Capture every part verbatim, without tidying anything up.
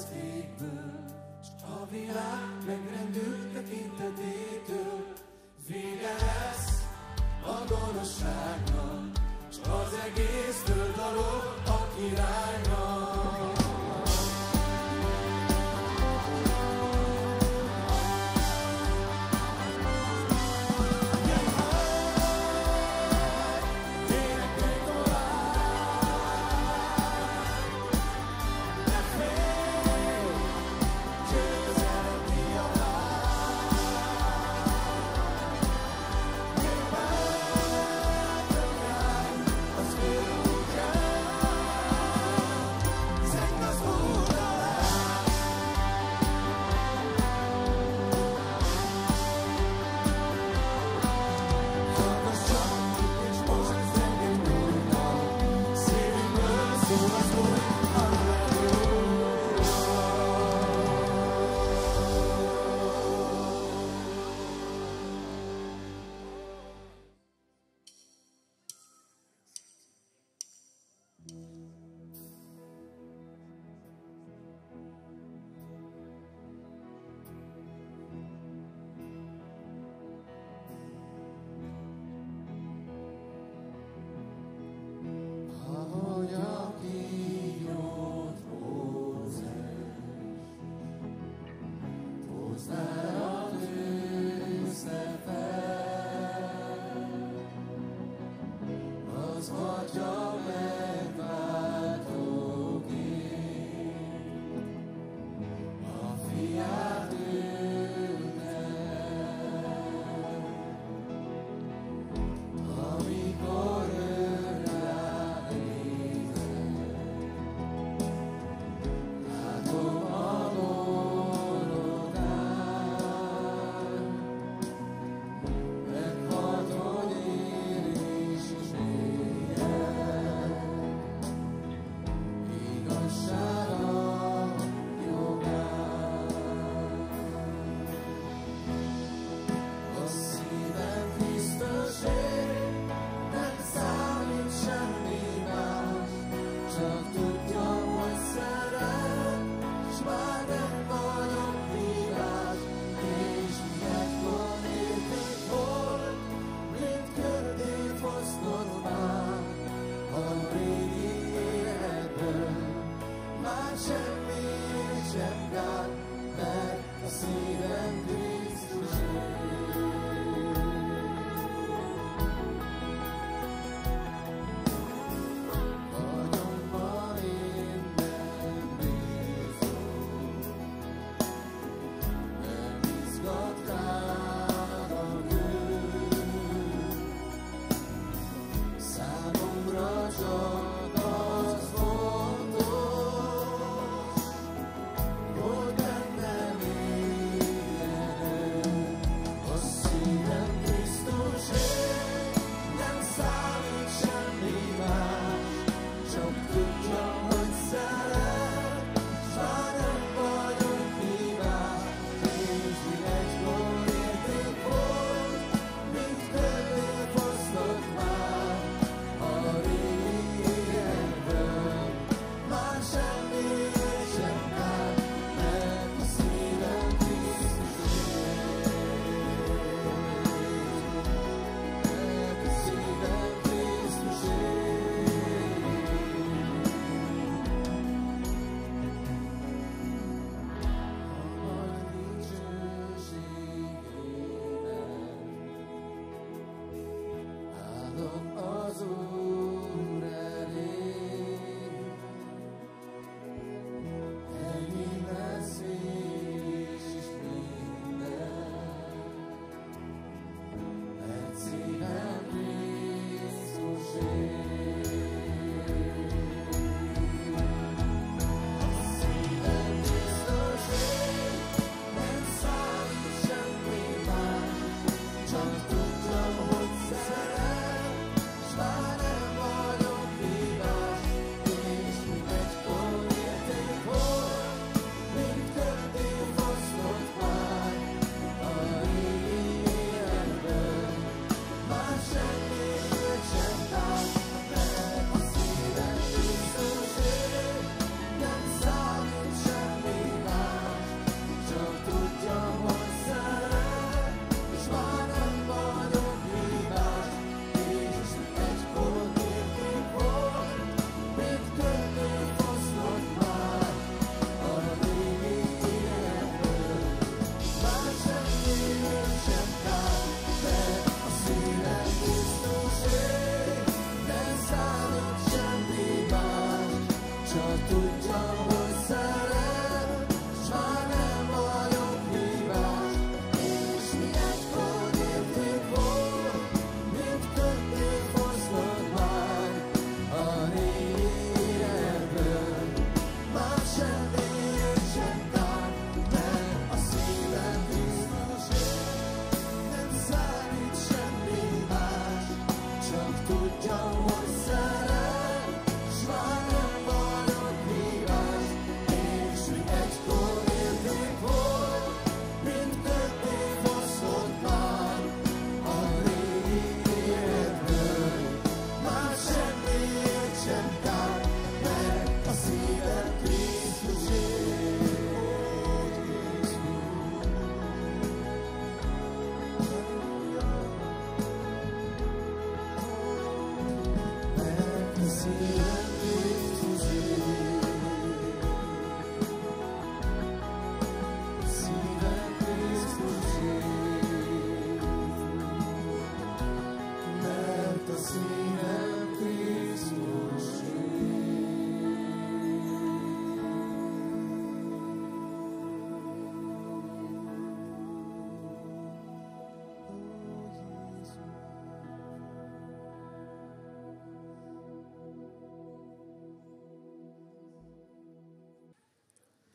menesztékből, s a világ megrendült tekintetétől. Vége lesz a gonoszságnak, s az egész föld alól a királynak.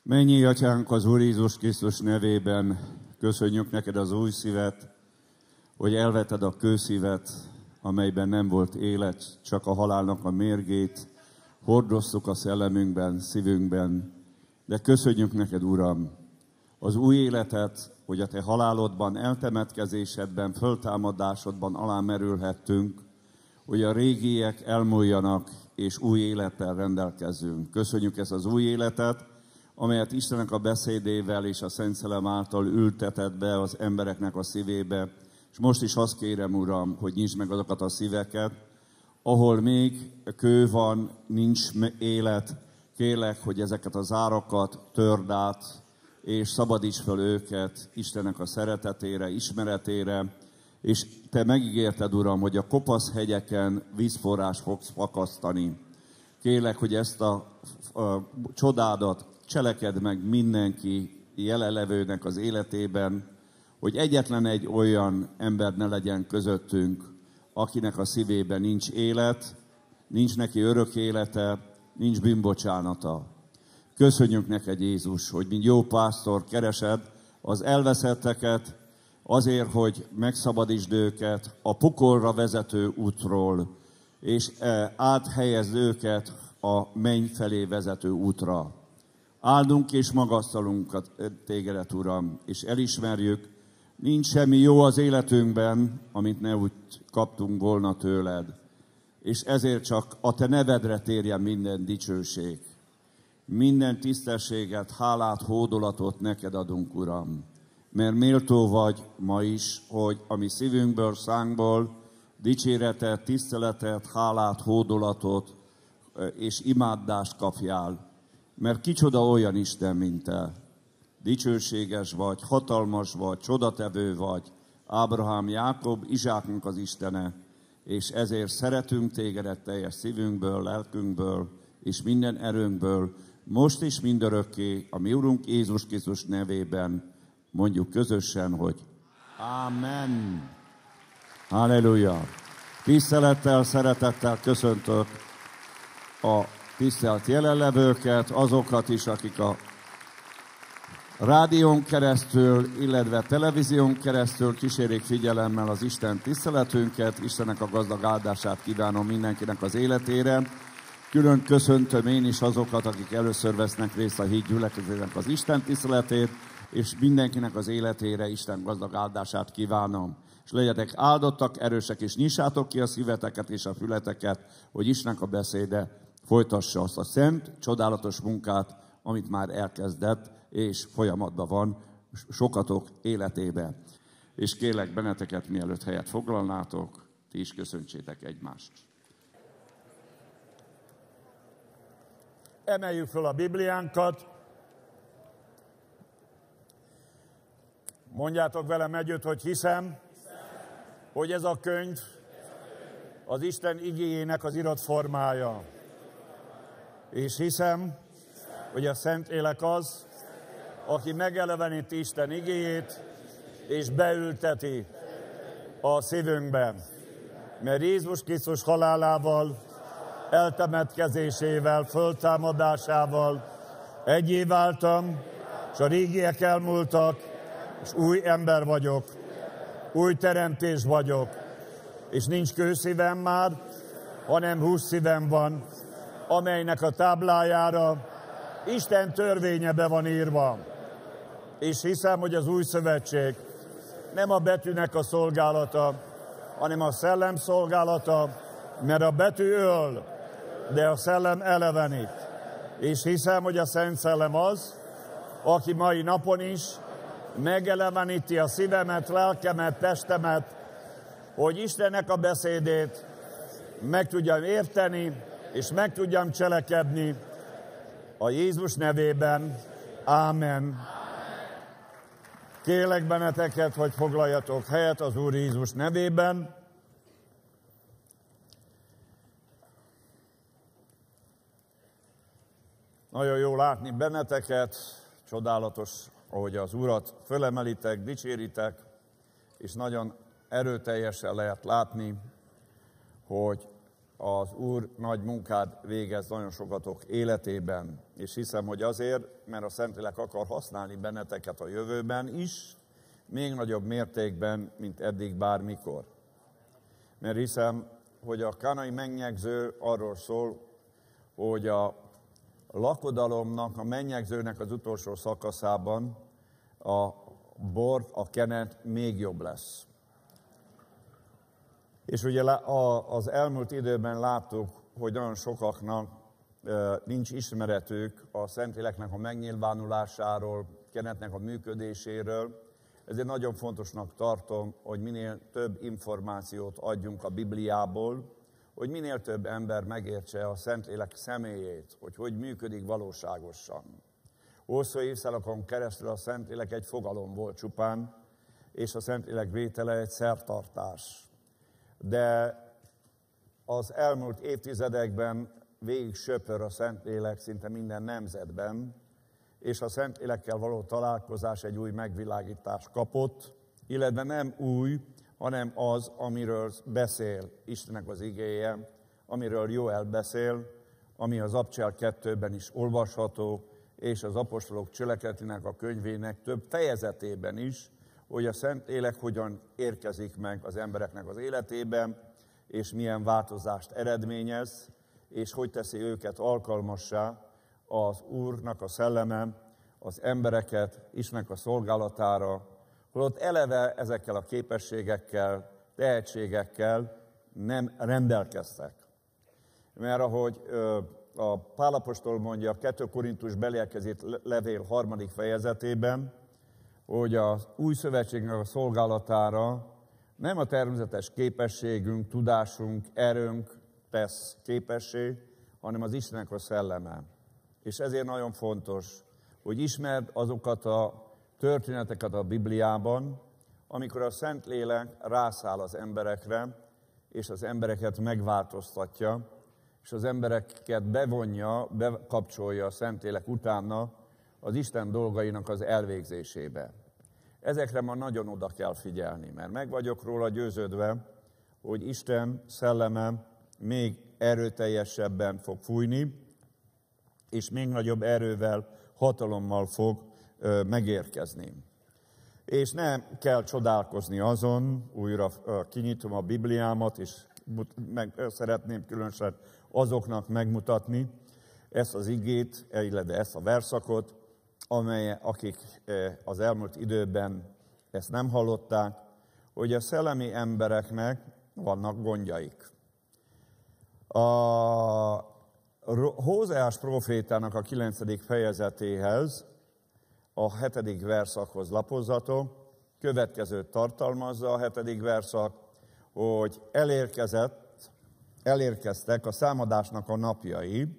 Mennyi Atyánk az Úr Jézus Krisztus nevében, köszönjük neked az új szívet, hogy elveted a kőszívet, amelyben nem volt élet, csak a halálnak a mérgét, hordoztuk a szellemünkben, szívünkben. De köszönjük neked, Uram, az új életet, hogy a te halálodban, eltemetkezésedben, föltámadásodban alámerülhettünk, hogy a régiek elmúljanak, és új élettel rendelkezzünk. Köszönjük ezt az új életet, amelyet Istennek a beszédével és a Szent Szellem által ültetett be az embereknek a szívébe. És most is azt kérem, Uram, hogy nyisd meg azokat a szíveket, ahol még kő van, nincs élet, kérlek, hogy ezeket az árakat törd át, és szabadíts fel őket Istennek a szeretetére, ismeretére, és te megígérted, Uram, hogy a kopasz hegyeken vízforrás fogsz fakasztani. Kérlek, hogy ezt a, a csodádat cselekedd meg mindenki jelenlevőnek az életében, hogy egyetlen egy olyan ember ne legyen közöttünk, akinek a szívében nincs élet, nincs neki örök élete, nincs bűnbocsánata. Köszönjük neked, Jézus, hogy mint jó pásztor keresed az elveszetteket azért, hogy megszabadítsd őket a pokolra vezető útról, és áthelyezd őket a menny felé vezető útra. Áldunk és magasztalunk tégedet, Uram, és elismerjük, nincs semmi jó az életünkben, amit ne úgy kaptunk volna tőled. És ezért csak a te nevedre térjen minden dicsőség. Minden tisztességet, hálát, hódolatot neked adunk, Uram. Mert méltó vagy ma is, hogy a mi szívünkből, szánkból dicséretet, tiszteletet, hálát, hódolatot és imádást kapjál. Mert kicsoda olyan Isten, mint te. Dicsőséges vagy, hatalmas vagy, csodatevő vagy, Ábrahám, Jákob, Izsáknak az Istene, és ezért szeretünk tégedet teljes szívünkből, lelkünkből, és minden erőnkből, most is mindörökké, a mi Urunk Jézus Krisztus nevében mondjuk közösen, hogy Amen. Halleluja. Tisztelettel, szeretettel köszöntök a tisztelt jelenlevőket, azokat is, akik a rádión keresztül, illetve televízión keresztül kísérik figyelemmel az Isten tiszteletünket. Istennek a gazdag áldását kívánom mindenkinek az életére. Külön köszöntöm én is azokat, akik először vesznek részt a híd gyülekezetének az Isten tiszteletét, és mindenkinek az életére Isten gazdag áldását kívánom. És legyetek áldottak, erősek, és nyissátok ki a szíveteket és a fületeket, hogy Istennek a beszéde folytassa azt a szent, csodálatos munkát, amit már elkezdett, és folyamatban van sokatok életébe. És kérlek benneteket, mielőtt helyet foglalnátok, ti is köszöntsétek egymást. Emeljük fel a Bibliánkat. Mondjátok velem együtt, hogy hiszem, hiszem, hogy ez a könyv az Isten igéjének az írott formája. És hiszem, hogy a Szentlélek az, aki megeleveníti Isten igéjét, és beülteti a szívünkben. Mert Jézus Krisztus halálával, eltemetkezésével, föltámadásával egyé váltam, és a régiek elmúltak, és új ember vagyok, új teremtés vagyok, és nincs kőszívem már, hanem hússzívem van, amelynek a táblájára Isten törvénye be van írva. És hiszem, hogy az új szövetség nem a betűnek a szolgálata, hanem a szellem szolgálata, mert a betű öl, de a szellem elevenít. És hiszem, hogy a Szent Szellem az, aki mai napon is megeleveníti a szívemet, lelkemet, testemet, hogy Istennek a beszédét meg tudjam érteni, és meg tudjam cselekedni a Jézus nevében. Ámen. Kérlek benneteket, hogy foglaljatok helyet az Úr Jézus nevében. Nagyon jó látni benneteket, csodálatos, ahogy az Urat fölemelitek, dicséritek, és nagyon erőteljesen lehet látni, hogy az Úr nagy munkát végez nagyon sokatok életében, és hiszem, hogy azért, mert a Szentlélek akar használni benneteket a jövőben is, még nagyobb mértékben, mint eddig bármikor. Mert hiszem, hogy a kánai mennyegző arról szól, hogy a lakodalomnak, a mennyegzőnek az utolsó szakaszában a bor, a kenet még jobb lesz. És ugye az elmúlt időben láttuk, hogy nagyon sokaknak nincs ismeretük a Szentléleknek a megnyilvánulásáról, kenetnek a működéséről. Ezért nagyon fontosnak tartom, hogy minél több információt adjunk a Bibliából, hogy minél több ember megértse a Szentlélek személyét, hogy hogy működik valóságosan. Hosszú évszázadokon keresztül a Szentlélek egy fogalom volt csupán, és a Szentlélek vétele egy szertartás. De az elmúlt évtizedekben végig söpör a Szentlélek szinte minden nemzetben, és a Szentlélekkel való találkozás egy új megvilágítást kapott, illetve nem új, hanem az, amiről beszél Istennek az igéje, amiről Jóel beszél, ami az Abcsel kettőben is olvasható, és az apostolok cselekedetének a könyvének több fejezetében is, hogy a Szentlélek hogyan érkezik meg az embereknek az életében, és milyen változást eredményez, és hogy teszi őket alkalmassá az Úrnak a szelleme, az embereket Istennek a szolgálatára, holott eleve ezekkel a képességekkel, tehetségekkel nem rendelkeztek. Mert ahogy a Pál apostol mondja a kettő Korintus belélkezett levél harmadik fejezetében, hogy az új szövetségnek a szolgálatára nem a természetes képességünk, tudásunk, erőnk tesz képessé, hanem az Istennek a szelleme. És ezért nagyon fontos, hogy ismerd azokat a történeteket a Bibliában, amikor a Szentlélek rászáll az emberekre, és az embereket megváltoztatja, és az embereket bevonja, bekapcsolja a Szentlélek utána az Isten dolgainak az elvégzésébe. Ezekre ma nagyon oda kell figyelni, mert meg vagyok róla győződve, hogy Isten szelleme még erőteljesebben fog fújni, és még nagyobb erővel, hatalommal fog ö, megérkezni. És nem kell csodálkozni azon, újra ö, kinyitom a Bibliámat, és meg, szeretném különösen azoknak megmutatni ezt az igét, illetve ezt a verszakot, amely, akik az elmúlt időben ezt nem hallották, hogy a szellemi embereknek vannak gondjaik. A Hózeás prófétának a kilencedik fejezetéhez, a hetedik verszakhoz lapozzatok, következőt tartalmazza a hetedik verszak, hogy elérkezett, elérkeztek a számadásnak a napjai,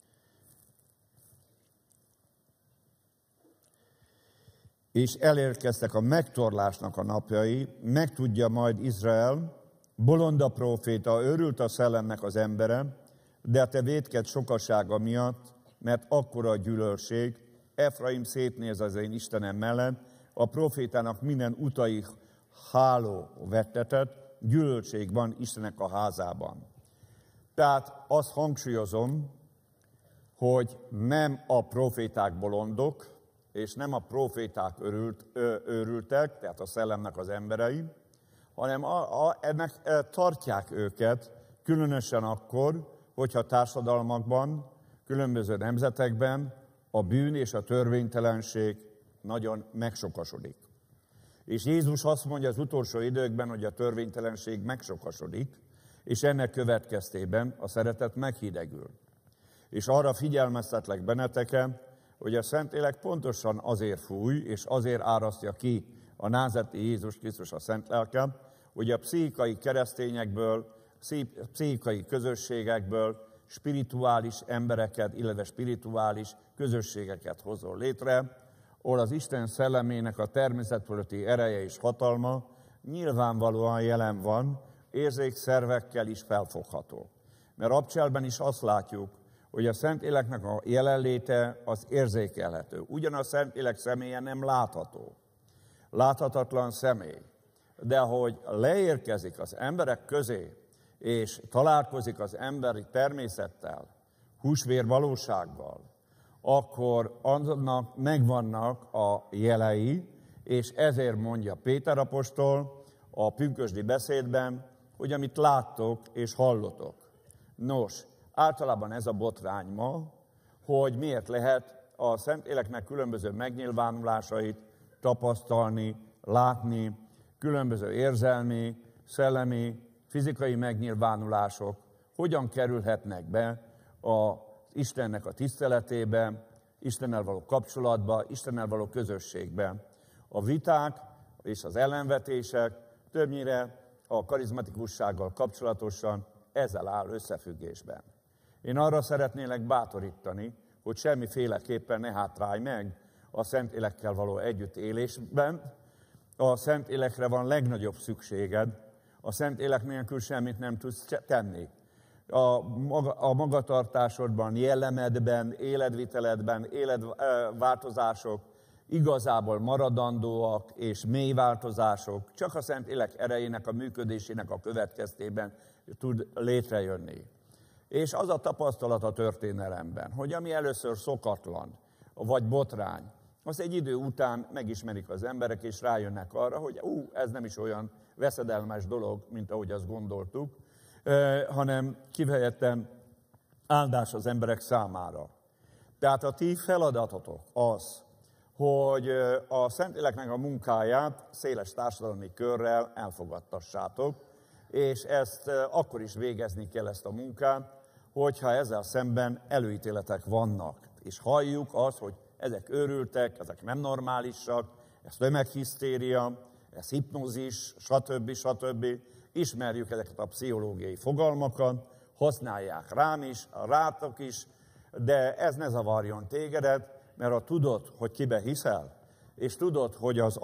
és elérkeztek a megtorlásnak a napjai, megtudja majd Izrael, bolonda próféta, őrült a szellemnek az embere, de a te vétked sokasága miatt, mert akkora a gyűlölség, Efraim szétnéz az én Istenem mellett, a prófétának minden utai háló vettetett, gyűlölség van Istennek a házában. Tehát azt hangsúlyozom, hogy nem a próféták bolondok, és nem a próféták örült, ö, őrültek, tehát a szellemnek az emberei, hanem a, a, ennek e, tartják őket, különösen akkor, hogyha társadalmakban, különböző nemzetekben a bűn és a törvénytelenség nagyon megsokasodik. És Jézus azt mondja az utolsó időkben, hogy a törvénytelenség megsokasodik, és ennek következtében a szeretet meghidegül. És arra figyelmeztetlek benneteket, hogy a Szentlélek pontosan azért fúj, és azért árasztja ki a názáreti Jézus Krisztus a Szent Lelke, hogy a pszichikai keresztényekből, pszichikai közösségekből spirituális embereket, illetve spirituális közösségeket hozol létre, ahol az Isten szellemének a természet fölötti ereje és hatalma nyilvánvalóan jelen van, érzékszervekkel is felfogható. Mert Abcselben is azt látjuk, hogy a Szentléleknek a jelenléte az érzékelhető. Ugyan a Szentlélek személye nem látható. Láthatatlan személy. De ahogy leérkezik az emberek közé, és találkozik az emberi természettel, húsvér valósággal, akkor annak megvannak a jelei, és ezért mondja Péter apostol a pünkösdi beszédben, hogy amit láttok és hallotok. Nos, általában ez a botrány ma, hogy miért lehet a Szentléleknek különböző megnyilvánulásait tapasztalni, látni, különböző érzelmi, szellemi, fizikai megnyilvánulások hogyan kerülhetnek be az Istennek a tiszteletébe, Istennel való kapcsolatba, Istennel való közösségbe. A viták és az ellenvetések többnyire a karizmatikussággal kapcsolatosan ezzel áll összefüggésben. Én arra szeretnélek bátorítani, hogy semmiféleképpen ne hátrálj meg a Szentlélekkel való együttélésben. A Szentlélekre van legnagyobb szükséged, a Szentlélek nélkül semmit nem tudsz tenni. A, maga, a magatartásodban, jellemedben, életviteledben, életváltozások igazából maradandóak és mély változások csak a Szentlélek erejének a működésének a következtében tud létrejönni. És az a tapasztalat a történelemben, hogy ami először szokatlan, vagy botrány, az egy idő után megismerik az emberek, és rájönnek arra, hogy ú, ez nem is olyan veszedelmes dolog, mint ahogy azt gondoltuk, eh, hanem kifejezetten áldás az emberek számára. Tehát a ti feladatotok az, hogy a Szentléleknek a munkáját széles társadalmi körrel elfogadtassátok, és ezt akkor is végezni kell, ezt a munkát, hogyha ezzel szemben előítéletek vannak. És halljuk azt, hogy ezek őrültek, ezek nem normálisak, ez tömeghisztéria, ez hipnózis, stb. stb. Ismerjük ezeket a pszichológiai fogalmakat, használják rám is, rátok is, de ez ne zavarjon tégedet, mert ha tudod, hogy kibe hiszel, és tudod, hogy az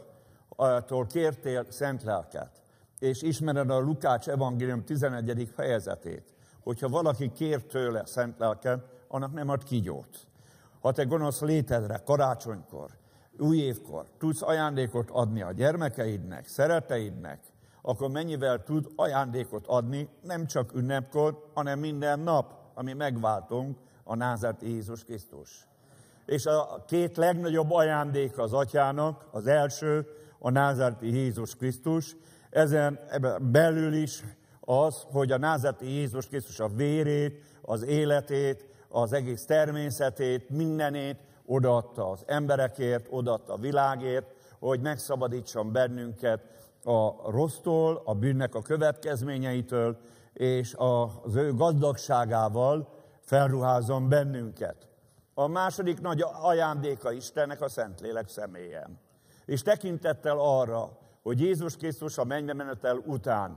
Atyától kértél szent lelket, és ismered a Lukács evangélium tizenegyedik fejezetét, hogyha valaki kér tőle szent lelket, annak nem ad kígyót. Ha te gonosz létedre karácsonykor, új évkor tudsz ajándékot adni a gyermekeidnek, szereteidnek, akkor mennyivel tud ajándékot adni nem csak ünnepkor, hanem minden nap, ami megváltunk, a názáreti Jézus Krisztus. És a két legnagyobb ajándék az Atyának, az első a názáreti Jézus Krisztus, ezen belül is az, hogy a názáreti Jézus Krisztus a vérét, az életét, az egész természetét, mindenét odaadta az emberekért, odaadta a világért, hogy megszabadítson bennünket a rossztól, a bűnnek a következményeitől, és az ő gazdagságával felruházzon bennünket. A második nagy ajándéka Istennek a Szentlélek személye. És tekintettel arra, hogy Jézus Krisztus a mennybe menetel után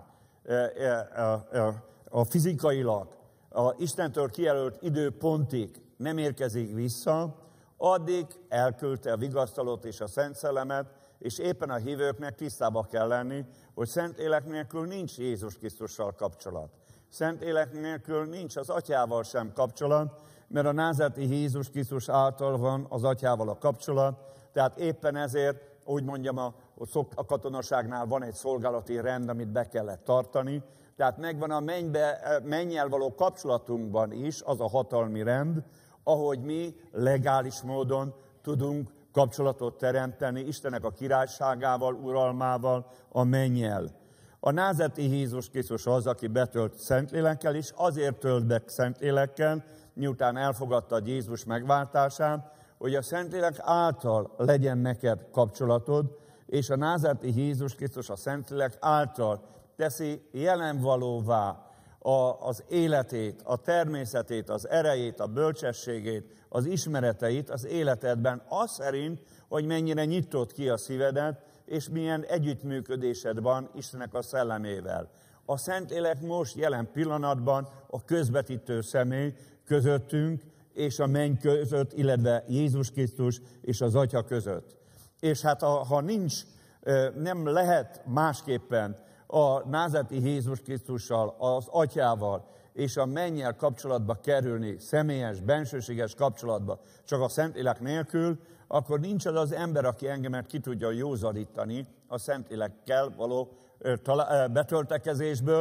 a fizikailag a Istentől kijelölt időpontig nem érkezik vissza, addig elküldte a vigasztalót és a Szent Szellemet, és éppen a hívőknek tisztába kell lenni, hogy Szentlélek nélkül nincs Jézus Krisztussal kapcsolat. Szentlélek nélkül nincs az Atyával sem kapcsolat, mert a názáreti Jézus Krisztus által van az Atyával a kapcsolat, tehát éppen ezért, úgy mondjam, a, a katonaságnál van egy szolgálati rend, amit be kellett tartani, tehát megvan a mennybe, mennyel való kapcsolatunkban is az a hatalmi rend, ahogy mi legális módon tudunk kapcsolatot teremteni Istennek a királyságával, uralmával, a mennyel. A názáreti Jézus Krisztus az, aki betölt Szentlélekkel, és azért tölt be Szentlélekkel, miután elfogadtad Jézus megváltását, hogy a Szentlélek által legyen neked kapcsolatod, és a názáreti Jézus Krisztus a Szentlélek által teszi jelenvalóvá az életét, a természetét, az erejét, a bölcsességét, az ismereteit az életedben, az szerint, hogy mennyire nyitod ki a szívedet, és milyen együttműködésed van Istennek a szellemével. A Szentlélek most jelen pillanatban a közvetítő személy közöttünk, és a menny között, illetve Jézus Krisztus és az Atya között. És hát ha nincs, nem lehet másképpen a názáreti Jézus Krisztussal, az Atyával és a mennyel kapcsolatba kerülni, személyes, bensőséges kapcsolatba, csak a Szentlélek nélkül, akkor nincs az az ember, aki engemet ki tudja józanítani a Szentlélekkel való betöltekezésből,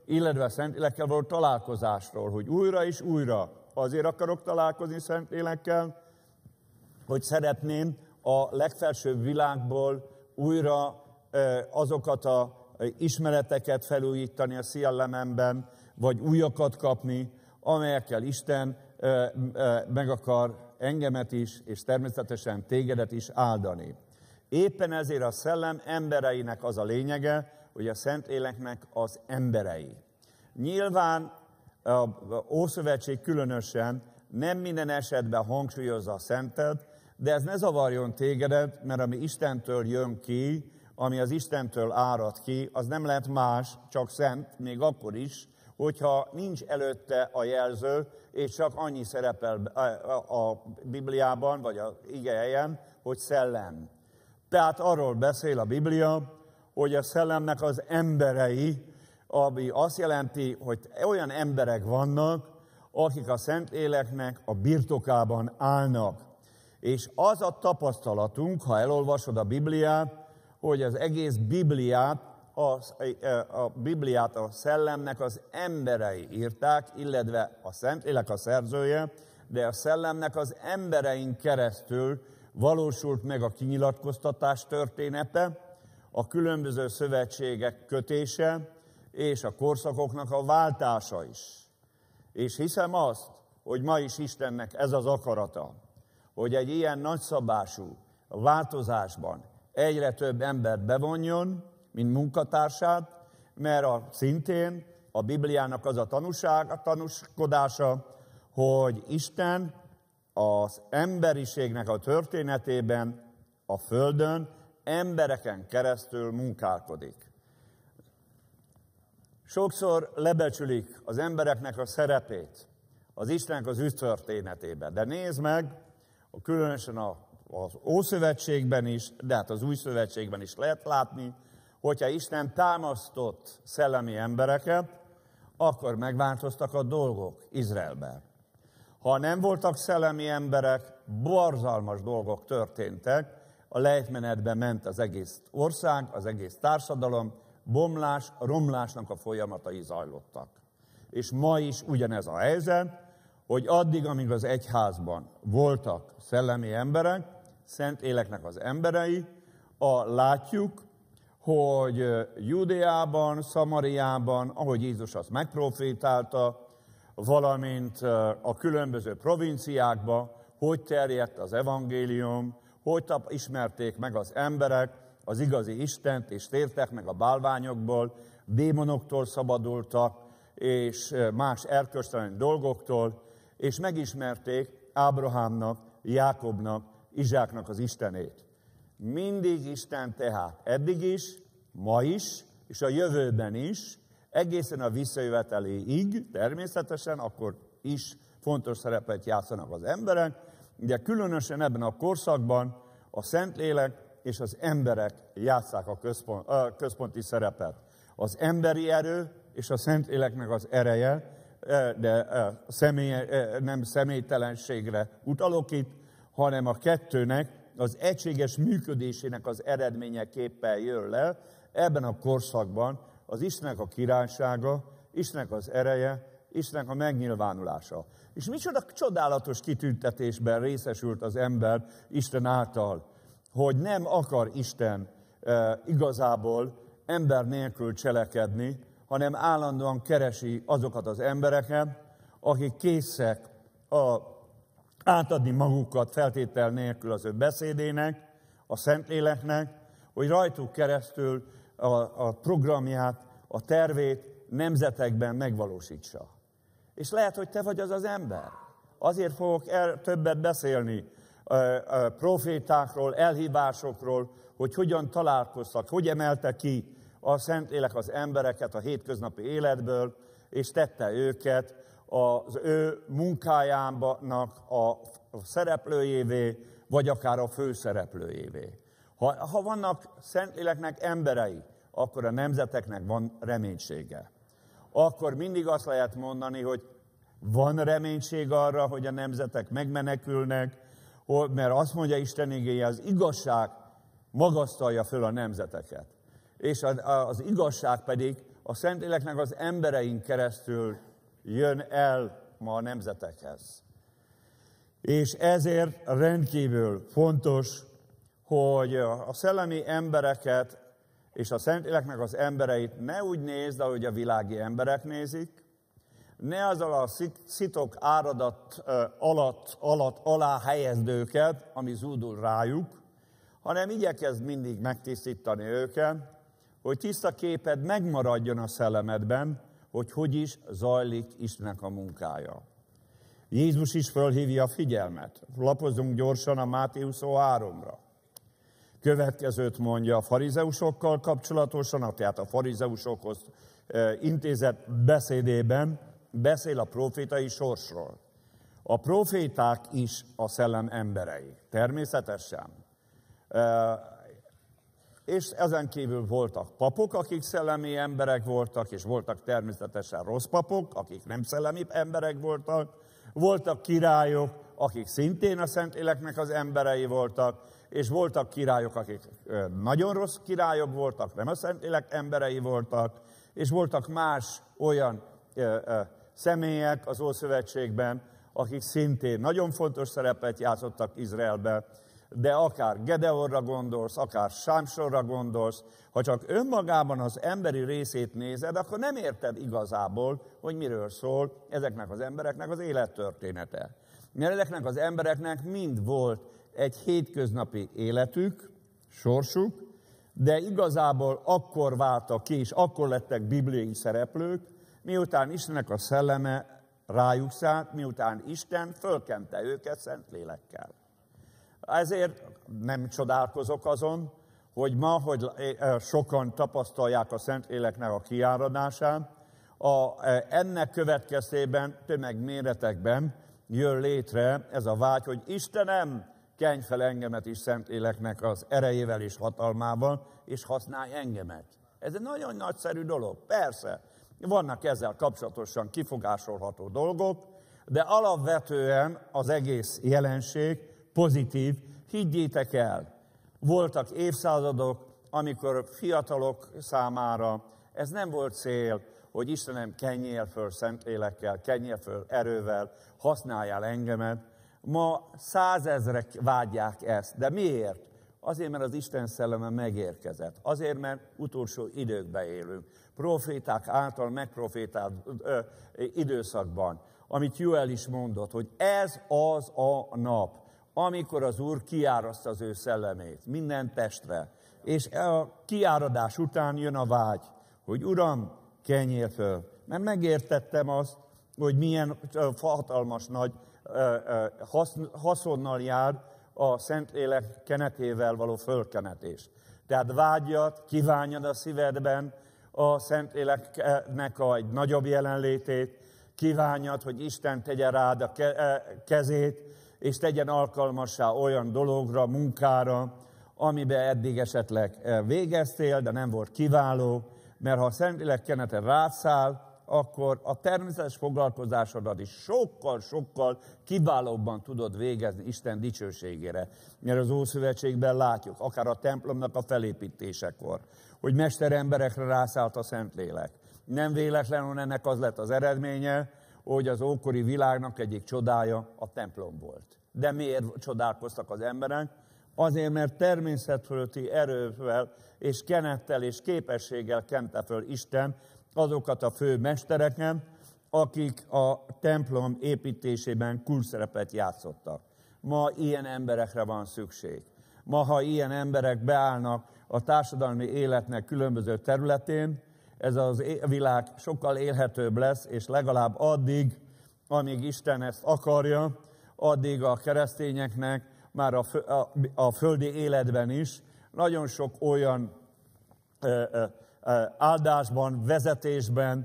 illetve a Szentlélekkel való találkozásról, hogy újra és újra azért akarok találkozni Szentlélekkel, hogy szeretném a legfelsőbb világból újra azokat az ismereteket felújítani a szellememben, vagy újakat kapni, amelyekkel Isten meg akar engemet is, és természetesen tégedet is áldani. Éppen ezért a szellem embereinek az a lényege, hogy a Szentléleknek az emberei. Nyilván a Ószövetség különösen nem minden esetben hangsúlyozza a Szentet, de ez ne zavarjon tégedet, mert ami Istentől jön ki, ami az Istentől árad ki, az nem lehet más, csak szent, még akkor is, hogyha nincs előtte a jelző, és csak annyi szerepel a Bibliában, vagy az igehelyen, hogy szellem. Tehát arról beszél a Biblia, hogy a szellemnek az emberei, ami azt jelenti, hogy olyan emberek vannak, akik a Szentléleknek a birtokában állnak. És az a tapasztalatunk, ha elolvasod a Bibliát, hogy az egész Bibliát, a, a Bibliát a szellemnek az emberei írták, illetve a Szentlélek a szerzője, de a szellemnek az emberein keresztül valósult meg a kinyilatkoztatás története, a különböző szövetségek kötése, és a korszakoknak a váltása is. És hiszem azt, hogy ma is Istennek ez az akarata, hogy egy ilyen nagyszabású változásban egyre több embert bevonjon, mint munkatársát, mert a, szintén a Bibliának az a tanúság, a tanúskodása, hogy Isten az emberiségnek a történetében a Földön embereken keresztül munkálkodik. Sokszor lebecsülik az embereknek a szerepét az Istennek az ügytörténetében. De nézd meg, különösen az Ószövetségben is, de hát az Új Szövetségben is lehet látni, hogyha Isten támasztott szellemi embereket, akkor megváltoztak a dolgok Izraelben. Ha nem voltak szellemi emberek, borzalmas dolgok történtek, a lejtmenetben ment az egész ország, az egész társadalom, bomlás, romlásnak a folyamatai zajlottak. És ma is ugyanez a helyzet, hogy addig, amíg az egyházban voltak szellemi emberek, Szentléleknek az emberei, a, látjuk, hogy Judéában, Szamariában, ahogy Jézus azt megprofétálta, valamint a különböző provinciákba, hogy terjedt az evangélium, hogy ismerték meg az emberek az igazi Istent, és tértek meg a bálványokból, démonoktól szabadultak, és más erkölcstelen dolgoktól, és megismerték Ábrahámnak, Jákobnak, Izsáknak az Istenét. Mindig Isten tehát, eddig is, ma is, és a jövőben is, egészen a visszajöveteléig, természetesen akkor is fontos szerepet játszanak az emberek, de különösen ebben a korszakban a Szentlélek és az emberek játsszák a, központ, a központi szerepet. Az emberi erő és a Szentléleknek az ereje, de személy, nem személytelenségre utalok itt, hanem a kettőnek az egységes működésének az eredményeképpen jön le ebben a korszakban az Istennek a királysága, Istennek az ereje, Istennek a megnyilvánulása. És micsoda csodálatos kitüntetésben részesült az ember Isten által, hogy nem akar Isten e, igazából ember nélkül cselekedni, hanem állandóan keresi azokat az embereket, akik készek a, átadni magukat feltétel nélkül az ő beszédének, a Szentléleknek, hogy rajtuk keresztül a, a programját, a tervét nemzetekben megvalósítsa. És lehet, hogy te vagy az az ember. Azért fogok el többet beszélni a, a profétákról, elhívásokról, hogy hogyan találkoztak, hogy emelte ki a Szentlélek az embereket a hétköznapi életből, és tette őket az ő munkájának a szereplőjévé, vagy akár a főszereplőjévé. Ha, ha vannak Szentléleknek emberei, akkor a nemzeteknek van reménysége. Akkor mindig azt lehet mondani, hogy van reménység arra, hogy a nemzetek megmenekülnek, mert azt mondja Isten igéje, az igazság magasztalja föl a nemzeteket. És az igazság pedig a Szentléleknek az emberein keresztül jön el ma a nemzetekhez. És ezért rendkívül fontos, hogy a szellemi embereket és a Szentléleknek az embereit ne úgy nézd, ahogy a világi emberek nézik, ne azzal a szitok áradat alatt, alatt alá helyezd őket, ami zúdul rájuk, hanem igyekezd mindig megtisztítani őket, hogy tiszta képed megmaradjon a szellemedben, hogy hogy is zajlik Istennek a munkája. Jézus is fölhívja a figyelmet. Lapozzunk gyorsan a Máté huszonháromra. Következőt mondja a farizeusokkal kapcsolatosan, tehát a farizeusokhoz intézett beszédében beszél a profétai sorsról. A proféták is a szellem emberei, természetesen. És ezen kívül voltak papok, akik szellemi emberek voltak, és voltak természetesen rossz papok, akik nem szellemi emberek voltak. Voltak királyok, akik szintén a Szentléleknek az emberei voltak, és voltak királyok, akik nagyon rossz királyok voltak, nem a Szentlélek emberei voltak, és voltak más olyan ö, ö, személyek az Ószövetségben, akik szintén nagyon fontos szerepet játszottak Izraelbe, de akár Gedeonra gondolsz, akár Sámsonra gondolsz, ha csak önmagában az emberi részét nézed, akkor nem érted igazából, hogy miről szól ezeknek az embereknek az élettörténete. Mert ezeknek az embereknek mind volt egy hétköznapi életük, sorsuk, de igazából akkor váltak ki, és akkor lettek bibliai szereplők, miután Istennek a szelleme rájuk szállt, miután Isten fölkente őket Szentlélekkel. Ezért nem csodálkozok azon, hogy ma, hogy sokan tapasztalják a Szentléleknek a kiáradását, a, ennek következtében tömegméretekben jön létre ez a vágy, hogy Istenem, kenj fel engemet is Szentléleknek az erejével és hatalmával, és használj engemet. Ez egy nagyon nagyszerű dolog, persze. Vannak ezzel kapcsolatosan kifogásolható dolgok, de alapvetően az egész jelenség pozitív, higgyétek el. Voltak évszázadok, amikor fiatalok számára ez nem volt cél, hogy Istenem, kenjél föl Szentlélekkel, kenjél föl erővel, használjál engemet. Ma százezrek vágyják ezt. De miért? Azért, mert az Isten szelleme megérkezett. Azért, mert utolsó időkben élünk. Proféták által megprofétált ö, időszakban, amit Joel is mondott, hogy ez az a nap, amikor az Úr kiáraszt az ő szellemét minden testre. És a kiáradás után jön a vágy, hogy Uram, kenjél föl. Mert megértettem azt, hogy milyen hatalmas nagy haszonnal jár a Szentlélek kenetével való fölkenetés. Tehát vágyjad, kívánjad a szívedben a Szentléleknek egy nagyobb jelenlétét, kívánjad, hogy Isten tegye rád a kezét, és tegyen alkalmassá olyan dologra, munkára, amiben eddig esetleg végeztél, de nem volt kiváló, mert ha a Szentlélek kenete rád száll, akkor a természetes foglalkozásodat is sokkal-sokkal kiválóbban tudod végezni Isten dicsőségére. Mert az Ószövetségben látjuk, akár a templomnak a felépítésekor, hogy mesteremberekre rászállt a Szentlélek. Nem véletlenül ennek az lett az eredménye, hogy az ókori világnak egyik csodája a templom volt. De miért csodálkoztak az emberek? Azért, mert természetfölötti erővel és kenettel és képességgel kente föl Isten azokat a fő mestereket, akik a templom építésében kulcsszerepet játszottak. Ma ilyen emberekre van szükség. Ma, ha ilyen emberek beállnak a társadalmi életnek különböző területén, ez a világ sokkal élhetőbb lesz, és legalább addig, amíg Isten ezt akarja, addig a keresztényeknek már a, a, a földi életben is nagyon sok olyan ö, ö, áldásban, vezetésben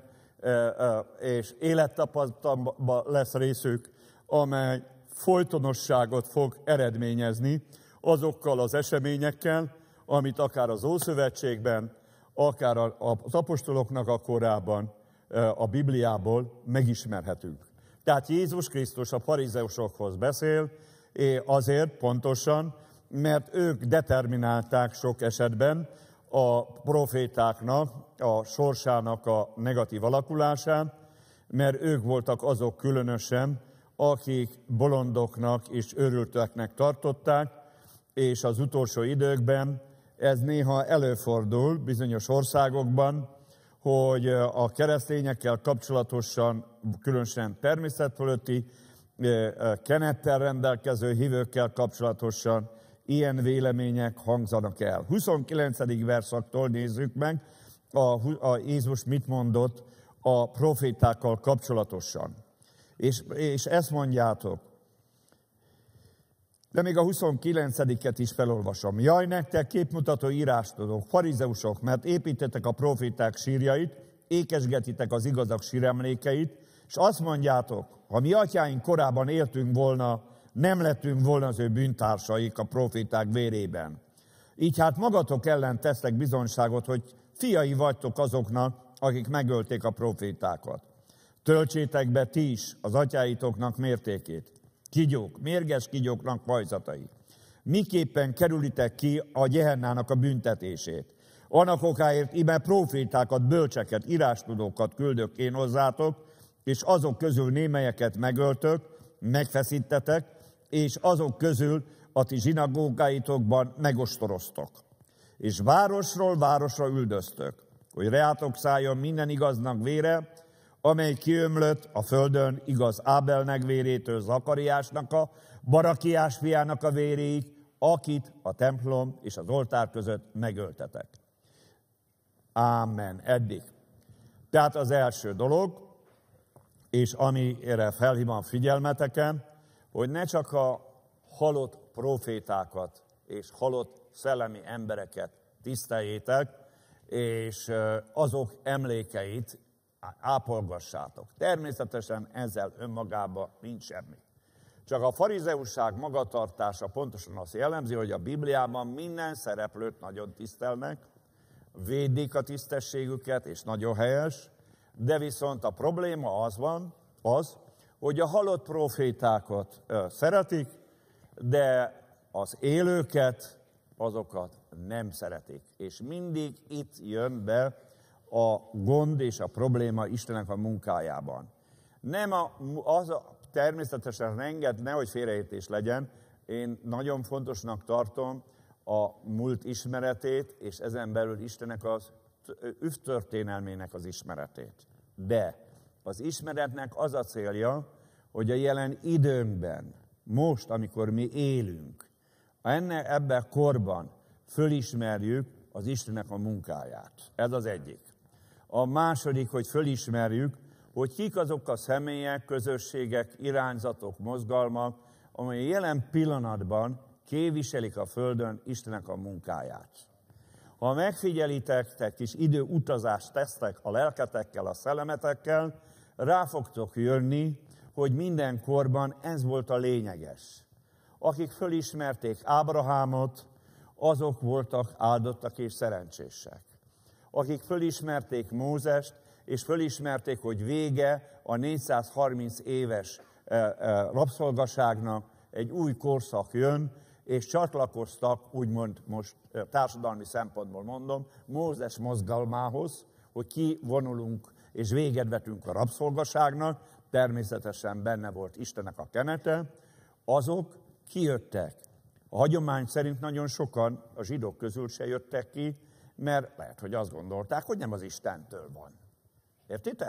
és élettapasztalatban lesz részük, amely folytonosságot fog eredményezni azokkal az eseményekkel, amit akár az Ószövetségben, akár az apostoloknak a korában a Bibliából megismerhetünk. Tehát Jézus Krisztus a farizeusokhoz beszél, azért pontosan, mert ők determinálták sok esetben a profétáknak, a sorsának a negatív alakulását, mert ők voltak azok különösen, akik bolondoknak és őrülteknek tartották, és az utolsó időkben ez néha előfordul bizonyos országokban, hogy a keresztényekkel kapcsolatosan, különösen természetfölötti kenettel rendelkező hívőkkel kapcsolatosan ilyen vélemények hangzanak el. huszonkilencedik verszaktól nézzük meg, a, a Jézus mit mondott a profétákkal kapcsolatosan. És, és ezt mondjátok. De még a huszonkilencediket is felolvasom. Jaj, nektek képmutató írástudók, farizeusok, mert építetek a proféták sírjait, ékesgetitek az igazak síremlékeit, és azt mondjátok, ha mi atyáink korában éltünk volna, nem lettünk volna az ő bűntársaik a proféták vérében. Így hát magatok ellen tesztek bizonyságot, hogy fiai vagytok azoknak, akik megölték a profétákat. Töltsétek be ti is az atyáitoknak mértékét. Kigyók, mérges kigyóknak pajzatai. Miképpen kerülitek ki a Gehennának a büntetését? Annak okáért ime profétákat, bölcseket, írástudókat küldök én hozzátok, és azok közül némelyeket megöltök, megfeszítetek, és azok közül a ti zsinagógáitokban megostoroztok. És városról városra üldöztök, hogy reátok szálljon minden igaznak vére, amely kiömlött a földön, igaz Ábelnek vérétől Zakariásnak, a Barakiás fiának a véréig, akit a templom és az oltár között megöltetek. Ámen. Eddig. Tehát az első dolog, és amire felhívom figyelmeteken, hogy ne csak a halott profétákat és halott szellemi embereket tiszteljétek, és azok emlékeit ápolgassátok. Természetesen ezzel önmagában nincs semmi. Csak a farizeusság magatartása pontosan azt jellemzi, hogy a Bibliában minden szereplőt nagyon tisztelnek, védik a tisztességüket, és nagyon helyes, de viszont a probléma az van, az, hogy a halott profétákat szeretik, de az élőket, azokat nem szeretik. És mindig itt jön be a gond és a probléma Istennek a munkájában. Nem a, az a, természetesen renget, nehogy félreértés legyen, én nagyon fontosnak tartom a múlt ismeretét, és ezen belül Istennek az történelmének az ismeretét. De az ismeretnek az a célja, hogy a jelen időnkben, most, amikor mi élünk, enne, ebben korban fölismerjük az Istennek a munkáját. Ez az egyik. A második, hogy fölismerjük, hogy kik azok a személyek, közösségek, irányzatok, mozgalmak, amely jelen pillanatban képviselik a Földön Istennek a munkáját. Ha megfigyelitek, te kis időutazást tesztek a lelketekkel, a szellemetekkel, rá fogtok jönni, hogy minden korban ez volt a lényeges. Akik fölismerték Ábrahámot, azok voltak áldottak és szerencsések. Akik fölismerték Mózest, és fölismerték, hogy vége a négyszázharminc éves rabszolgaságnak, egy új korszak jön, és csatlakoztak, úgymond most társadalmi szempontból mondom, Mózes mozgalmához, hogy kivonulunk és véget vetünk a rabszolgaságnak, természetesen benne volt Istennek a kenete, azok kijöttek. A hagyomány szerint nagyon sokan a zsidók közül se jöttek ki, mert lehet, hogy azt gondolták, hogy nem az Istentől van. Értitek?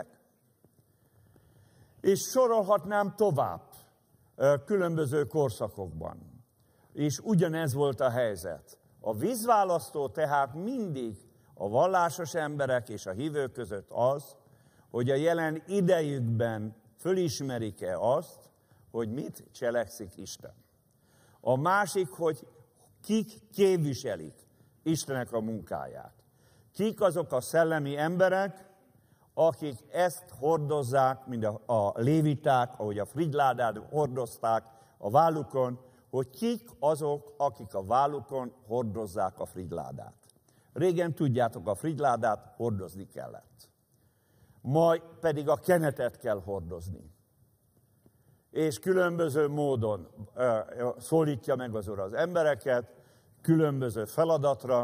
És sorolhatnám tovább különböző korszakokban. És ugyanez volt a helyzet. A vízválasztó tehát mindig a vallásos emberek és a hívők között az, hogy a jelen idejükben fölismerik-e azt, hogy mit cselekszik Isten. A másik, hogy kik képviselik Istennek a munkáját. Kik azok a szellemi emberek, akik ezt hordozzák, mint a, a léviták, ahogy a frigyládát hordozták a vállukon, hogy kik azok, akik a vállukon hordozzák a frigyládát. Régen tudjátok, a frigyládát hordozni kellett. Majd pedig a kenetet kell hordozni. És különböző módon szólítja meg az Úr az embereket, különböző feladatra.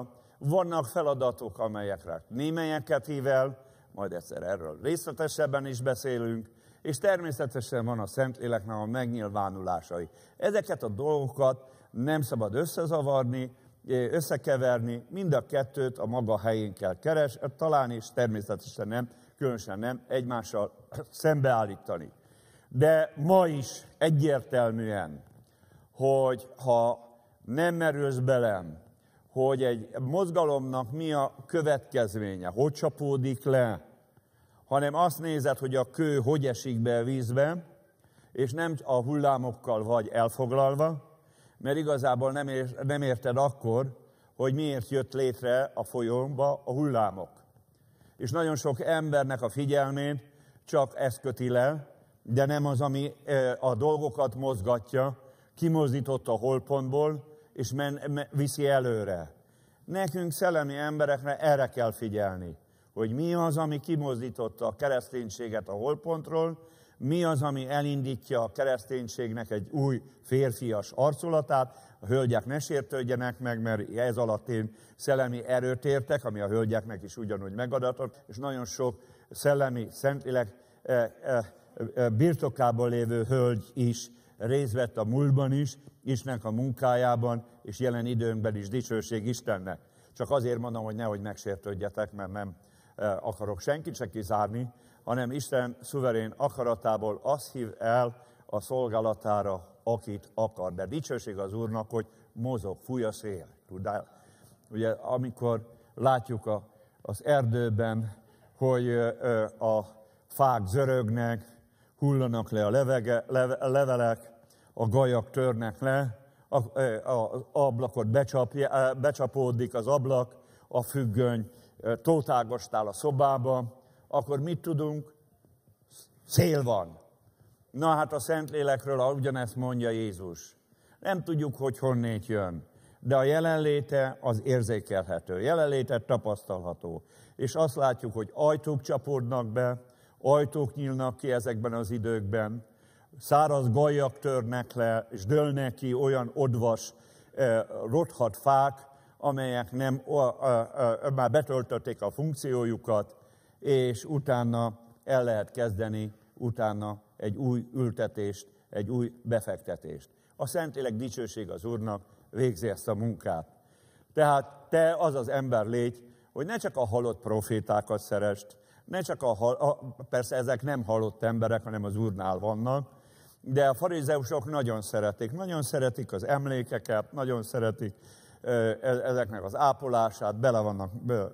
vannak feladatok, amelyekre némelyeket hív el, majd egyszer erről részletesebben is beszélünk, és természetesen van a Szentléleknek a megnyilvánulásai. Ezeket a dolgokat nem szabad összezavarni, összekeverni, mind a kettőt a maga helyén kell keres, találni, és természetesen nem, különösen nem egymással szembeállítani. De ma is egyértelműen, hogy ha nem merülsz belem, hogy egy mozgalomnak mi a következménye, hogy csapódik le, hanem azt nézed, hogy a kő hogy esik be a vízbe, és nem a hullámokkal vagy elfoglalva, mert igazából nem, ér, nem érted akkor, hogy miért jött létre a folyóba a hullámok. És nagyon sok embernek a figyelmét csak ez köti le, de nem az, ami a dolgokat mozgatja, kimozdított a holtpontból, és men, men, viszi előre. Nekünk szellemi emberekre erre kell figyelni, hogy mi az, ami kimozdította a kereszténységet a holtpontról, mi az, ami elindítja a kereszténységnek egy új férfias arculatát. A hölgyek ne sértődjenek meg, mert ez alatt én szellemi erőt értek, ami a hölgyeknek is ugyanúgy megadatott, és nagyon sok szellemi, szentlélek birtokában lévő hölgy is részt vett a múltban is, Istennek a munkájában, és jelen időnkben is dicsőség Istennek. Csak azért mondom, hogy nehogy megsértődjetek, mert nem akarok senkit se kizárni, hanem Isten szuverén akaratából azt hív el a szolgálatára, akit akar. De dicsőség az Úrnak, hogy mozog, fúj a szél. Tudál? Ugye, amikor látjuk a, az erdőben, hogy a fák zörögnek, hullanak le a levege, leve, levelek, a gajak törnek le, az ablakot becsapja, becsapódik az ablak, a függöny tótágostál a szobába, akkor mit tudunk? Szél van. Na hát a Szentlélekről ugyanezt mondja Jézus. Nem tudjuk, hogy honnét jön, de a jelenléte az érzékelhető, jelenléte tapasztalható. És azt látjuk, hogy ajtók csapódnak be, ajtók nyílnak ki ezekben az időkben, száraz gajak törnek le, és dőlnek ki olyan odvas, rothadt fák, amelyek nem, már betöltötték a funkciójukat, és utána el lehet kezdeni, utána egy új ültetést, egy új befektetést. A Szentlélek dicsőség az Úrnak végzi ezt a munkát. Tehát te az az ember légy, hogy ne csak a halott profétákat szerest, ne csak a, a persze ezek nem halott emberek, hanem az Úrnál vannak, de a farizeusok nagyon szeretik, nagyon szeretik az emlékeket, nagyon szeretik ezeknek az ápolását, bele vannak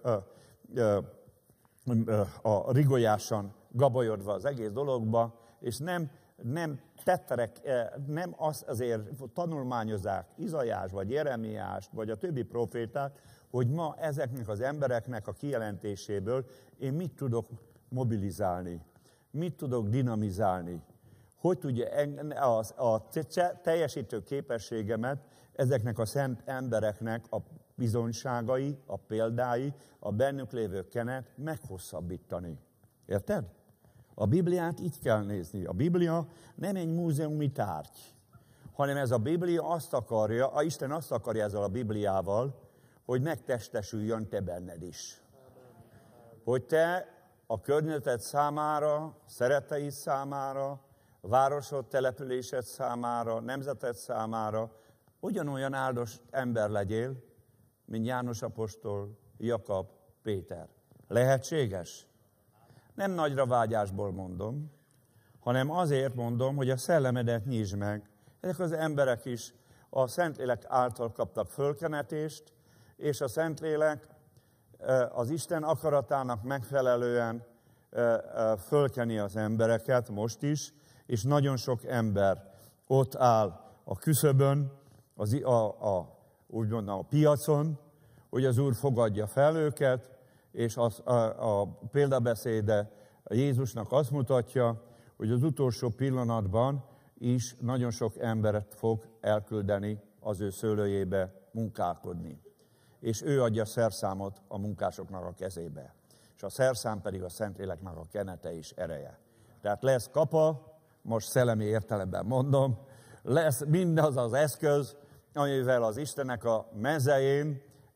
a rigolyásan gabajodva az egész dologba, és nem, nem tetterek, nem azt azért tanulmányozzák Izaiás, vagy Jeremiást, vagy a többi profétát, hogy ma ezeknek az embereknek a kijelentéséből én mit tudok mobilizálni, mit tudok dinamizálni, hogy tudja a, a teljesítő képességemet ezeknek a szent embereknek a bizonyságai, a példái, a bennük lévő kenet meghosszabbítani. Érted? A Bibliát így kell nézni. A Biblia nem egy múzeumi tárgy, hanem ez a Biblia azt akarja, a Isten azt akarja ezzel a Bibliával, hogy megtestesüljön te benned is. Hogy te a környezeted számára, szeretteid számára, városod, településed számára, nemzeted számára ugyanolyan áldott ember legyél, mint János apostol, Jakab, Péter. Lehetséges? Nem nagyra vágyásból mondom, hanem azért mondom, hogy a szellemedet nyisd meg. Ezek az emberek is a Szentlélek által kaptak fölkenetést, és a Szentlélek az Isten akaratának megfelelően fölkeni az embereket most is, és nagyon sok ember ott áll a küszöbön, az, a, a, úgy mondom, a piacon, hogy az Úr fogadja fel őket, és az, a, a példabeszéde Jézusnak azt mutatja, hogy az utolsó pillanatban is nagyon sok embert fog elküldeni az ő szőlőjébe munkálkodni. És ő adja szerszámot a munkásoknak a kezébe. És a szerszám pedig a Szentléleknek a kenete és ereje. Tehát lesz kapa, most szellemi értelemben mondom, lesz mindaz az eszköz, amivel az Istennek a mezején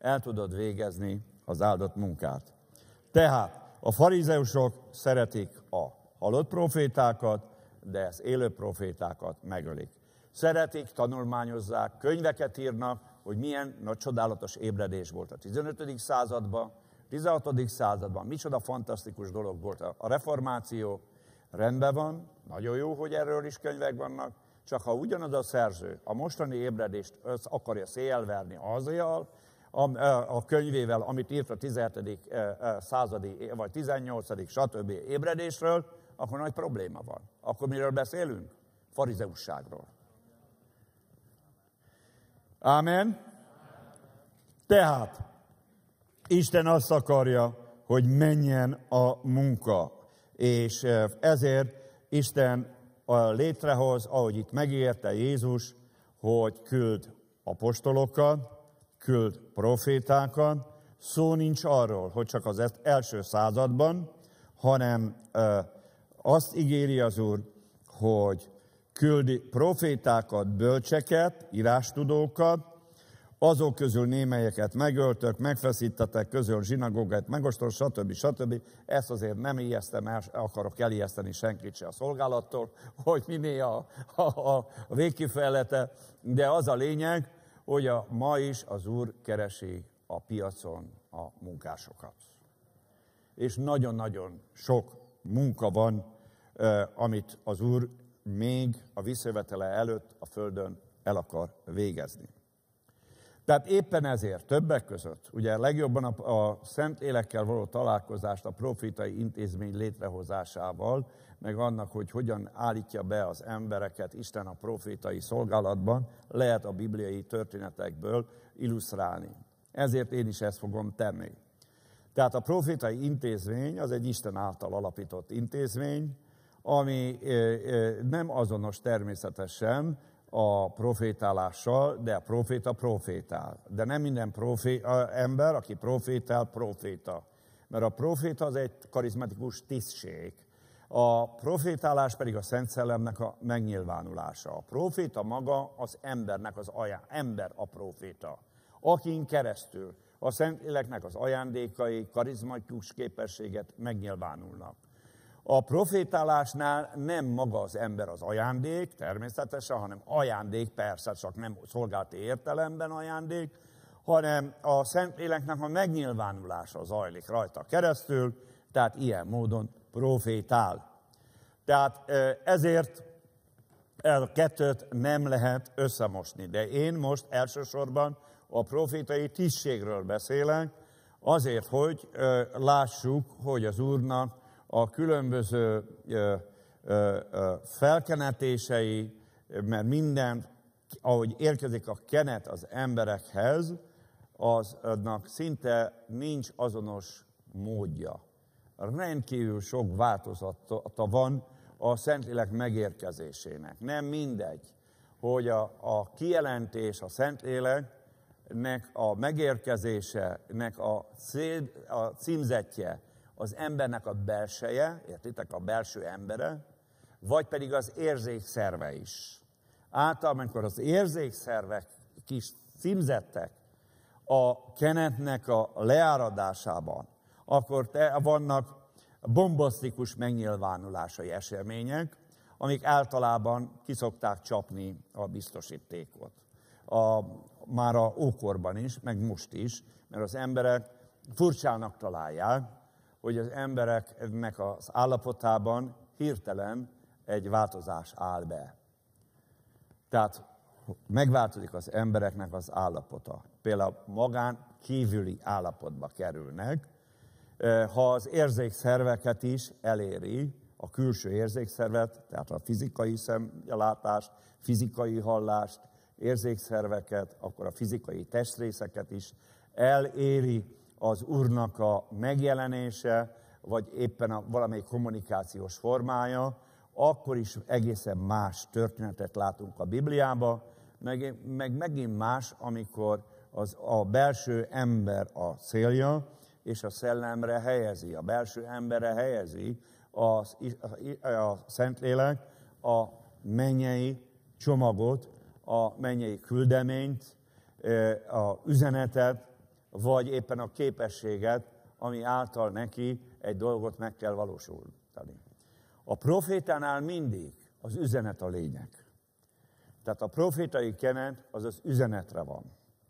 el tudod végezni az áldott munkát. Tehát a farizeusok szeretik a halott profétákat, de az élő profétákat megölik. Szeretik, tanulmányozzák, könyveket írnak, hogy milyen nagy csodálatos ébredés volt a tizenötödik században, tizenhatodik században, micsoda fantasztikus dolog volt a reformáció. Rendben van, nagyon jó, hogy erről is könyvek vannak, csak ha ugyanaz a szerző a mostani ébredést akarja széjjelverni azzal, a könyvével, amit írt a tizenhetedik századi, vagy tizennyolcadik stb. Ébredésről, akkor nagy probléma van. Akkor miről beszélünk? Farizeusságról. Ámen. Tehát Isten azt akarja, hogy menjen a munka, és ezért Isten létrehoz, ahogy itt megírta Jézus, hogy küld apostolokat, küld profétákat. Szó nincs arról, hogy csak az első században, hanem azt ígéri az Úr, hogy küldi profétákat, bölcseket, írástudókat, azok közül némelyeket megöltök, megfeszítettek, közül zsinagógát, megostol, stb. stb. Ezt azért nem ijesztem, el akarok elijeszteni senkit se a szolgálattól, hogy minél a, a, a végkifejlete, de az a lényeg, hogy a, ma is az Úr keresi a piacon a munkásokat. És nagyon-nagyon sok munka van, eh, amit az Úr még a visszajövetele előtt a földön el akar végezni. Tehát éppen ezért többek között, ugye legjobban a, a Szentlélekkel való találkozást a profétai intézmény létrehozásával, meg annak, hogy hogyan állítja be az embereket Isten a profétai szolgálatban, lehet a bibliai történetekből illusztrálni. Ezért én is ezt fogom tenni. Tehát a profétai intézmény az egy Isten által alapított intézmény, ami nem azonos természetesen a profétálással, de a proféta profétál. De nem minden profé, ember, aki profétál, proféta. Mert a proféta az egy karizmatikus tisztség. A profétálás pedig a Szent Szellemnek a megnyilvánulása. A proféta maga az embernek az aján, ember a proféta. Akin keresztül a Szentléleknek az ajándékai, karizmatikus képességet megnyilvánulnak. A profétálásnál nem maga az ember az ajándék, természetesen, hanem ajándék, persze, csak nem szolgálati értelemben ajándék, hanem a Szentléleknek a megnyilvánulása zajlik rajta keresztül, tehát ilyen módon profétál. Tehát ezért a kettőt nem lehet összemosni. De én most elsősorban a profétai tisztségről beszélek, azért, hogy lássuk, hogy az Úrnak a különböző ö, ö, ö, felkenetései, mert minden, ahogy érkezik a kenet az emberekhez, aznak szinte nincs azonos módja. Rendkívül sok változata van a Szentlélek megérkezésének. Nem mindegy, hogy a, a kijelentés a Szentléleknek a megérkezésének a, cél, a címzetje, az embernek a belseje, értitek, a belső embere, vagy pedig az érzékszerve is. Általában, amikor az érzékszervek kis címzettek a kenetnek a leáradásában, akkor te, vannak bombasztikus megnyilvánulásai események, amik általában kiszokták csapni a biztosítékot. A, már a ókorban is, meg most is, mert az emberek furcsának találják, hogy az embereknek az állapotában hirtelen egy változás áll be. Tehát megváltozik az embereknek az állapota. Például magán kívüli állapotba kerülnek, ha az érzékszerveket is eléri, a külső érzékszervet, tehát a fizikai szemlátást, fizikai hallást, érzékszerveket, akkor a fizikai testrészeket is eléri az Úrnak a megjelenése, vagy éppen a valamelyik kommunikációs formája, akkor is egészen más történetet látunk a Bibliában, meg, meg megint más, amikor az, a belső ember a célja, és a szellemre helyezi, a belső emberre helyezi az, a, a Szentlélek a mennyei csomagot, a mennyei küldeményt, a üzenetet, vagy éppen a képességet, ami által neki egy dolgot meg kell valósítani. A profétánál mindig az üzenet a lényeg. Tehát a profétai kenet az az üzenetre van.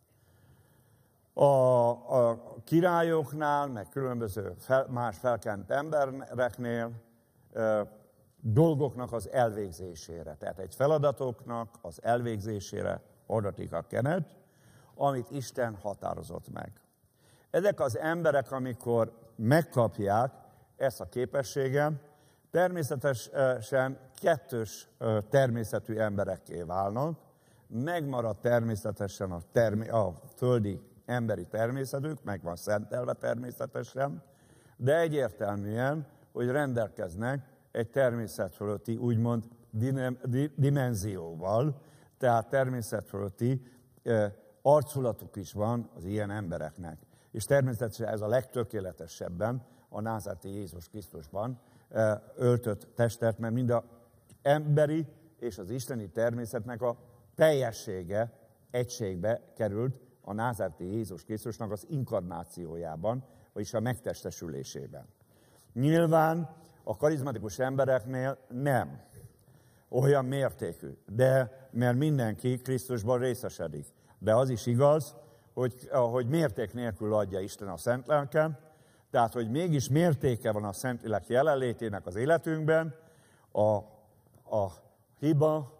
A, a királyoknál, meg különböző fel, más felkent embereknél e, dolgoknak az elvégzésére, tehát egy feladatoknak az elvégzésére adatik a kenet, amit Isten határozott meg. Ezek az emberek, amikor megkapják ezt a képességet, természetesen kettős természetű emberekké válnak, megmarad természetesen a, termi- a földi emberi természetük, meg van szentelve természetesen, de egyértelműen, hogy rendelkeznek egy természet fölötti, úgymond dimenzióval, tehát természet fölötti arculatuk is van az ilyen embereknek. És természetesen ez a legtökéletesebben a názáreti Jézus Krisztusban öltött testet, mert mind az emberi és az isteni természetnek a teljessége egységbe került a názáreti Jézus Krisztusnak az inkarnációjában, vagyis a megtestesülésében. Nyilván a karizmatikus embereknél nem olyan mértékű, de mert mindenki Krisztusban részesedik. De az is igaz, hogy, hogy mérték nélkül adja Isten a Szent Lelket, tehát, hogy mégis mértéke van a Szentlélek jelenlétének az életünkben, a, a hiba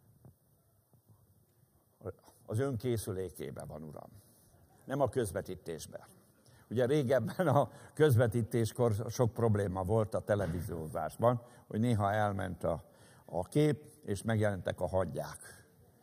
az önkészülékében van, Uram. Nem a közvetítésben. Ugye régebben a közvetítéskor sok probléma volt a televíziózásban, hogy néha elment a, a kép, és megjelentek a hadják.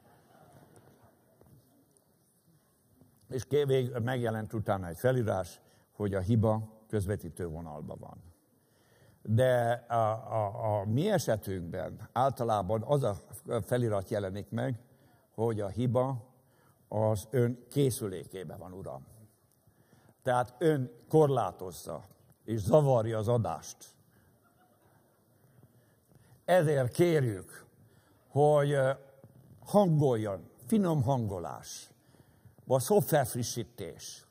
És vég, megjelent utána egy felírás, hogy a hiba közvetítő vonalban van. De a, a, a mi esetünkben általában az a felirat jelenik meg, hogy a hiba az ön készülékében van, Uram. Tehát ön korlátozza és zavarja az adást. Ezért kérjük, hogy hangoljon, finom hangolás, vagy szoftverfrissítés,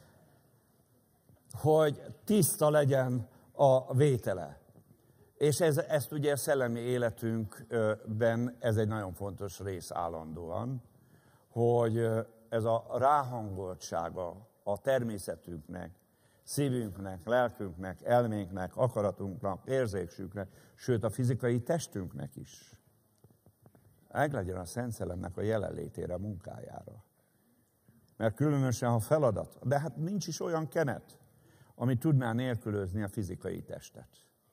hogy tiszta legyen a vétele. És ez, ezt ugye a szellemi életünkben ez egy nagyon fontos rész állandóan, hogy ez a ráhangoltsága a természetünknek, szívünknek, lelkünknek, elménknek, akaratunknak, érzésünknek, sőt a fizikai testünknek is. Meglegyen a Szent Szellemnek a jelenlétére, munkájára. Mert különösen a feladat, de hát nincs is olyan kenet, ami tudná nélkülözni a fizikai testet.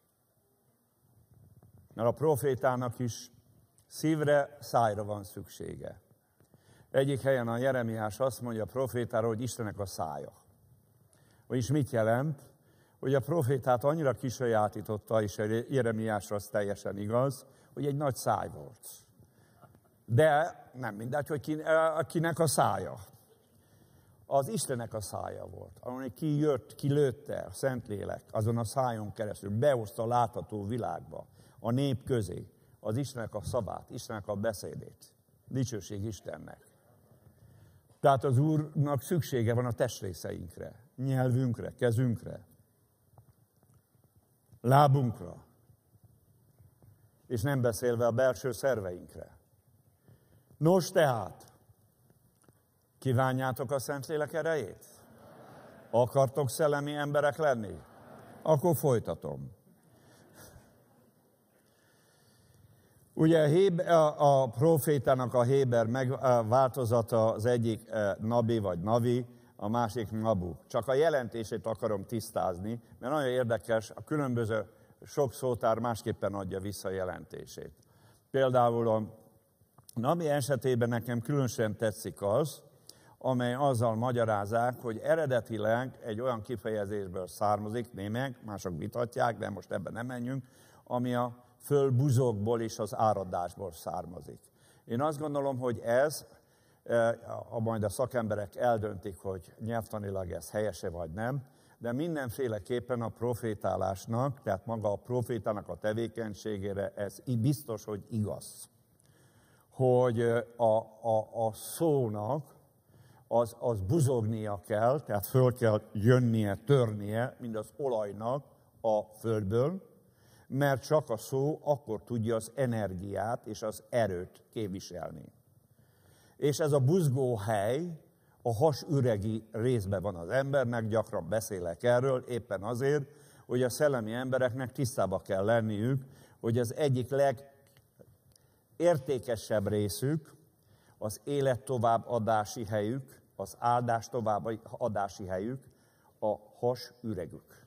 Mert a profétának is szívre, szájra van szüksége. Egyik helyen a Jeremiás azt mondja a profétára, hogy Istennek a szája. Vagyis mit jelent? Hogy a profétát annyira kisajátította, és a Jeremiásra az teljesen igaz, hogy egy nagy száj volt. De nem mindegy, hogy ki, kinek a szája. Az Istennek a szája volt, ahol ki jött, ki lőtte a Szentlélek azon a szájon keresztül, behozta a látható világba, a nép közé, az Istennek a szavát, Istennek a beszédét. Dicsőség Istennek. Tehát az Úrnak szüksége van a testrészeinkre, nyelvünkre, kezünkre, lábunkra, és nem beszélve a belső szerveinkre. Nos tehát, kívánjátok a Szentlélek erejét? Akartok szellemi emberek lenni? Akkor folytatom. Ugye a profétának a héber megváltozata az egyik nabi vagy navi, a másik nabu. Csak a jelentését akarom tisztázni, mert nagyon érdekes, a különböző sok szótár másképpen adja vissza a jelentését. Például a nabi esetében nekem különösen tetszik az, amely azzal magyarázzák, hogy eredetileg egy olyan kifejezésből származik, némek, mások vitatják, de most ebben nem menjünk, ami a fölbuzokból és az áradásból származik. Én azt gondolom, hogy ez, a, majd a szakemberek eldöntik, hogy nyelvtanilag ez helyese vagy nem, de mindenféleképpen a profétálásnak, tehát maga a profétának a tevékenységére ez biztos, hogy igaz. Hogy a, a, a szónak az, az buzognia kell, tehát föl kell jönnie, törnie, mint az olajnak a földből, mert csak a szó akkor tudja az energiát és az erőt képviselni. És ez a buzgó hely a hasüregi részben van az embernek, gyakran beszélek erről, éppen azért, hogy a szellemi embereknek tisztába kell lenniük, hogy az egyik legértékesebb részük, az élet továbbadási helyük, az áldás továbbadási helyük, a hasüregük.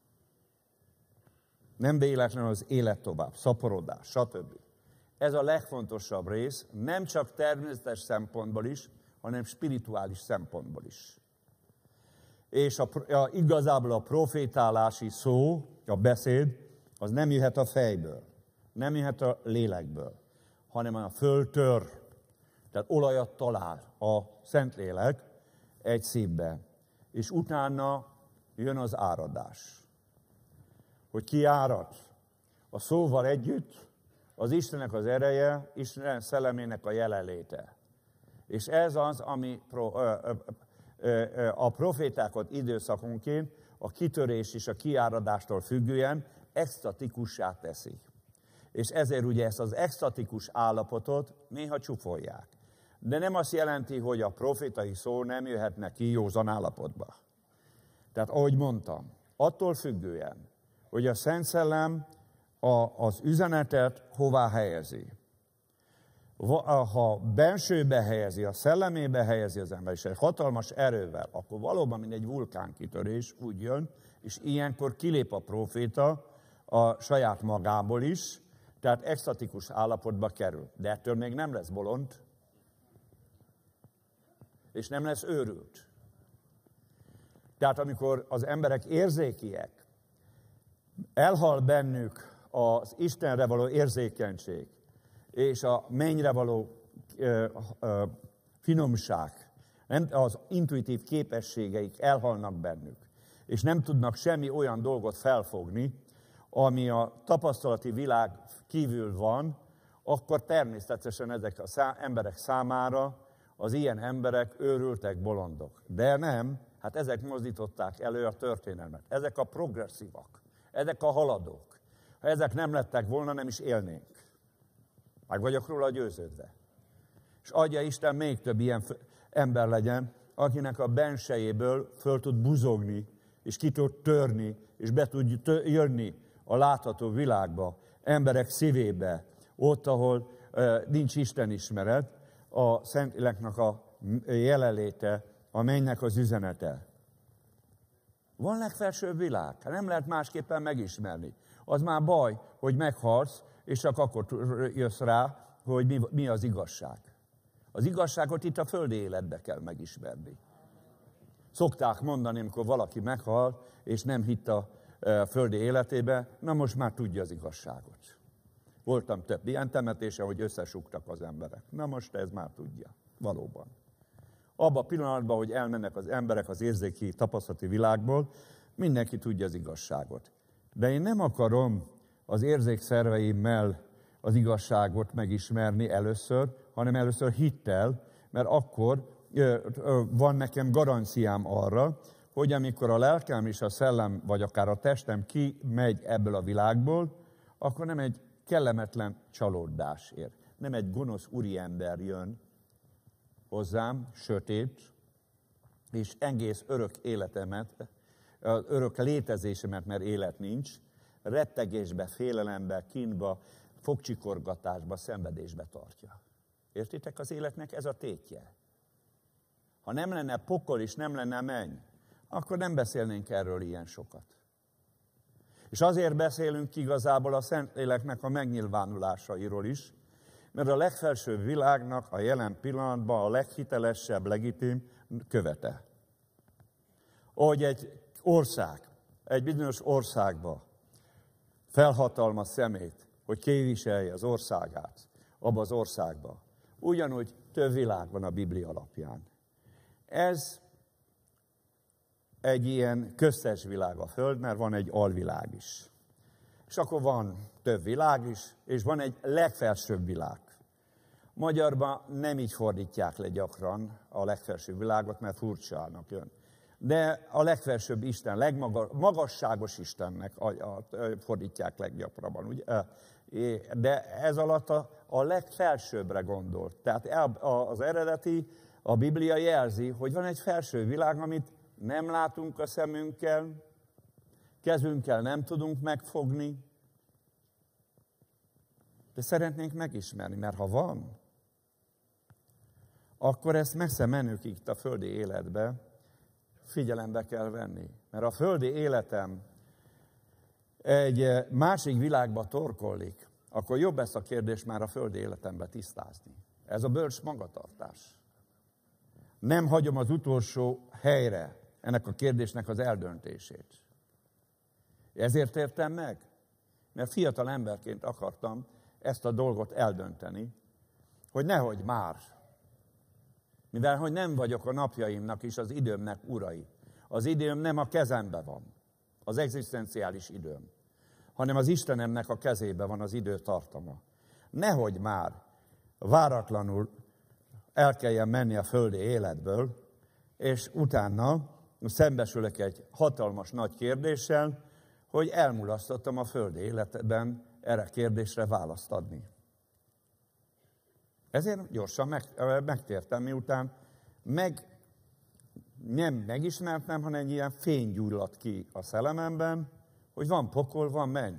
Nem véletlenül az élet tovább, szaporodás, stb. Ez a legfontosabb rész, nem csak természetes szempontból is, hanem spirituális szempontból is. És a, a, igazából a profétálási szó, a beszéd, az nem jöhet a fejből, nem jöhet a lélekből, hanem a föltör, tehát olajat talál a Szentlélek egy szívbe. És utána jön az áradás. Hogy ki árad? A szóval együtt az Istennek az ereje, Isten szellemének a jelenléte. És ez az, ami pro, ö, ö, ö, a profétákat időszakonként a kitörés és a kiáradástól függően extatikussá teszi. És ezért ugye ezt az extatikus állapotot néha csúfolják. De nem azt jelenti, hogy a profétai szó nem jöhetne ki józan állapotba. Tehát ahogy mondtam, attól függően, hogy a Szent Szellem a, az üzenetet hová helyezi. Ha bensőbe helyezi, a szellemébe helyezi az ember, és egy hatalmas erővel, akkor valóban, mint egy vulkánkitörés úgy jön, és ilyenkor kilép a proféta a saját magából is, tehát extatikus állapotba kerül. De ettől még nem lesz bolond, és nem lesz őrült. Tehát amikor az emberek érzékiek, elhal bennük az Istenre való érzékenység, és a mennyre való ö, ö, finomság, nem, az intuitív képességeik elhalnak bennük, és nem tudnak semmi olyan dolgot felfogni, ami a tapasztalati világ kívül van, akkor természetesen ezek az emberek számára az ilyen emberek őrültek, bolondok. De nem, hát ezek mozdították elő a történelmet. Ezek a progresszívak, ezek a haladók. Ha ezek nem lettek volna, nem is élnénk. Meg vagyok róla győződve. És adja Isten még több ilyen ember legyen, akinek a bensejéből föl tud buzogni, és ki tud törni, és be tud tör- jönni a látható világba, emberek szívébe, ott, ahol uh, nincs Isten ismeret, a Szentléleknek a jelenléte, a mennynek az üzenete. Van legfelsőbb világ, hát nem lehet másképpen megismerni. Az már baj, hogy meghalsz, és csak akkor jössz rá, hogy mi, mi az igazság. Az igazságot itt a földi életbe kell megismerni. Szokták mondani, amikor valaki meghal, és nem hitt a földi életébe, na most már tudja az igazságot. Voltam több ilyen temetésen, hogy összesugtak az emberek. Na most ez már tudja. Valóban. Abban a pillanatban, hogy elmennek az emberek az érzéki tapasztalati világból, mindenki tudja az igazságot. De én nem akarom az érzékszerveimmel az igazságot megismerni először, hanem először hittel, mert akkor van nekem garanciám arra, hogy amikor a lelkem és a szellem, vagy akár a testem kimegy ebből a világból, akkor nem egy kellemetlen csalódás ér. Nem egy gonosz úriember jön hozzám, sötét, és egész örök életemet, örök létezésemet, mert élet nincs, rettegésbe, félelembe, kínba, fogcsikorgatásba, szenvedésbe tartja. Értitek, az életnek ez a tétje. Ha nem lenne pokol és nem lenne menny, akkor nem beszélnénk erről ilyen sokat. És azért beszélünk igazából a Szentléleknek a megnyilvánulásairól is, mert a legfelsőbb világnak a jelen pillanatban a leghitelesebb, legitim követe. Ahogy egy ország, egy bizonyos országba felhatalmaz szemét, hogy képviselje az országát, abba az országba. Ugyanúgy több világ van a Biblia alapján. Ez egy ilyen köztes világ a Föld, mert van egy alvilág is. És akkor van több világ is, és van egy legfelsőbb világ. Magyarban nem így fordítják le gyakran a legfelsőbb világot, mert furcsának jön. De a legfelsőbb Isten, legmagasságos Istennek a, a, a, fordítják leggyakrabban. Ugye? De ez alatt a, a legfelsőbbre gondolt. Tehát az eredeti, a Biblia jelzi, hogy van egy felső világ, amit nem látunk a szemünkkel, kezünkkel nem tudunk megfogni, de szeretnénk megismerni, mert ha van, akkor ezt messze menőkig itt a földi életbe figyelembe kell venni. Mert a földi életem egy másik világba torkollik, akkor jobb ezt a kérdést már a földi életembe tisztázni. Ez a bölcs magatartás. Nem hagyom az utolsó helyre ennek a kérdésnek az eldöntését. Ezért értem meg, mert fiatal emberként akartam ezt a dolgot eldönteni, hogy nehogy már, mivel hogy nem vagyok a napjaimnak és az időmnek urai. Az időm nem a kezembe van, az egzisztenciális időm, hanem az Istenemnek a kezébe van az idő tartama. Nehogy már váratlanul el kelljen menni a földi életből, és utána szembesülök egy hatalmas nagy kérdéssel, hogy elmulasztottam a földi életben erre a kérdésre választ adni. Ezért gyorsan meg, megtértem, miután meg, nem megismertem, hanem egy ilyen fény gyulladt ki a szellememben, hogy van pokol, van menny.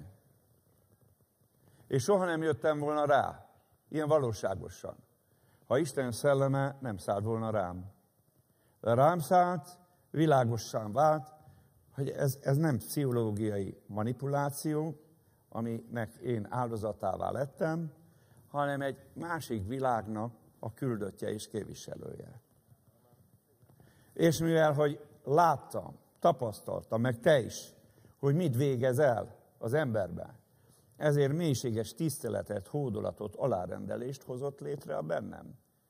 És soha nem jöttem volna rá, ilyen valóságosan, ha Isten szelleme nem szállt volna rám. Rám szállt, világosan vált, hogy ez, ez nem pszichológiai manipuláció, aminek én áldozatává lettem, hanem egy másik világnak a küldöttje és képviselője. És mivel, hogy láttam, tapasztaltam, meg te is, hogy mit végez el az emberben, ezért mélységes tiszteletet, hódolatot, alárendelést hozott létre a bennem.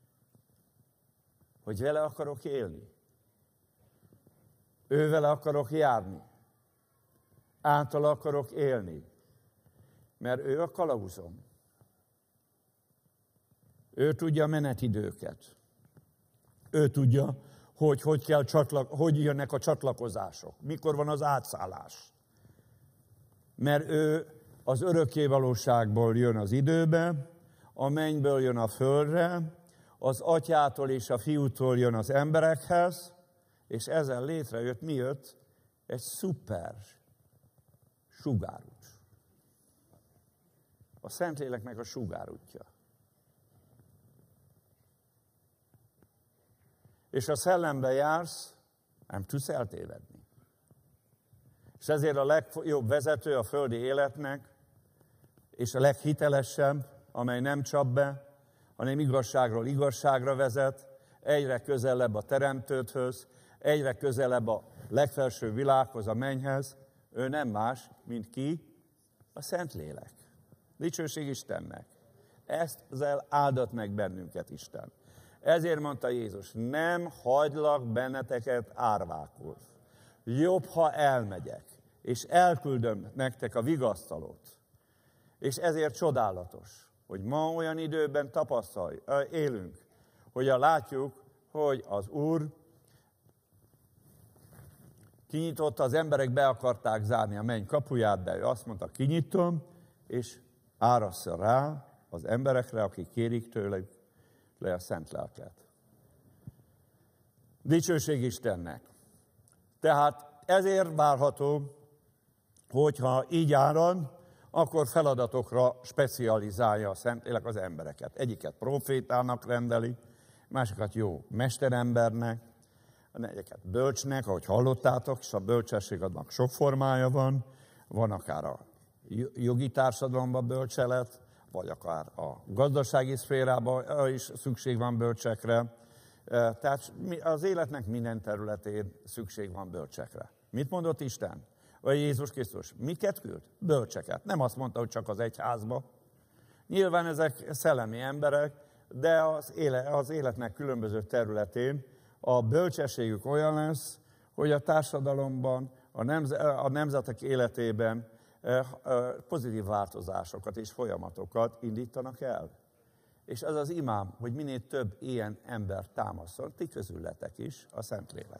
Hogy vele akarok élni. Ővele akarok járni. Általa akarok élni. Mert ő a kalauzom. Ő tudja a menetidőket. Ő tudja, hogy hogy, kell csatlak, hogy jönnek a csatlakozások. Mikor van az átszállás. Mert ő az örökké valóságból jön az időbe, a mennyből jön a földre, az atyától és a fiútól jön az emberekhez, és ezzel létrejött, mi jött? Egy szuper sugárút. A Szentléleknek a sugárútja. És ha szellembe jársz, nem tudsz eltévedni. És ezért a legjobb vezető a földi életnek, és a leghitelesebb, amely nem csap be, hanem igazságról igazságra vezet, egyre közelebb a Teremtődhöz, egyre közelebb a legfelső világhoz, a mennyhez, ő nem más, mint ki? A Szentlélek. Dicsőség Istennek. Ezzel áldott meg bennünket Isten. Ezért mondta Jézus, nem hagylak benneteket árvákul. Jobb, ha elmegyek, és elküldöm nektek a vigasztalót. És ezért csodálatos, hogy ma olyan időben tapasztalj, élünk, hogy látjuk, hogy az Úr kinyitotta, az emberek be akarták zárni a menny kapuját, de ő azt mondta, kinyitom, és árassza rá az emberekre, akik kérik tőlük le a szent lelket. Dicsőség Istennek. Tehát ezért várható, hogyha így árad, akkor feladatokra specializálja a Szentlélek az embereket. Egyiket profétának rendeli, másikat jó mesterembernek, egyiket bölcsnek, ahogy hallottátok, és a bölcsesség adnak sok formája van, van akár a jogi társadalomban bölcselet, vagy akár a gazdasági szférában is szükség van bölcsekre. Tehát az életnek minden területén szükség van bölcsekre. Mit mondott Isten? Vagy Jézus Krisztus? Miket küld? Bölcseket. Nem azt mondta, hogy csak az egyházba. Nyilván ezek szellemi emberek, de az, éle, az életnek különböző területén a bölcsességük olyan lesz, hogy a társadalomban, a, nemz- a nemzetek életében pozitív változásokat és folyamatokat indítanak el. És az az imám, hogy minél több ilyen ember támaszol, ti közületek is, a Szentlélek.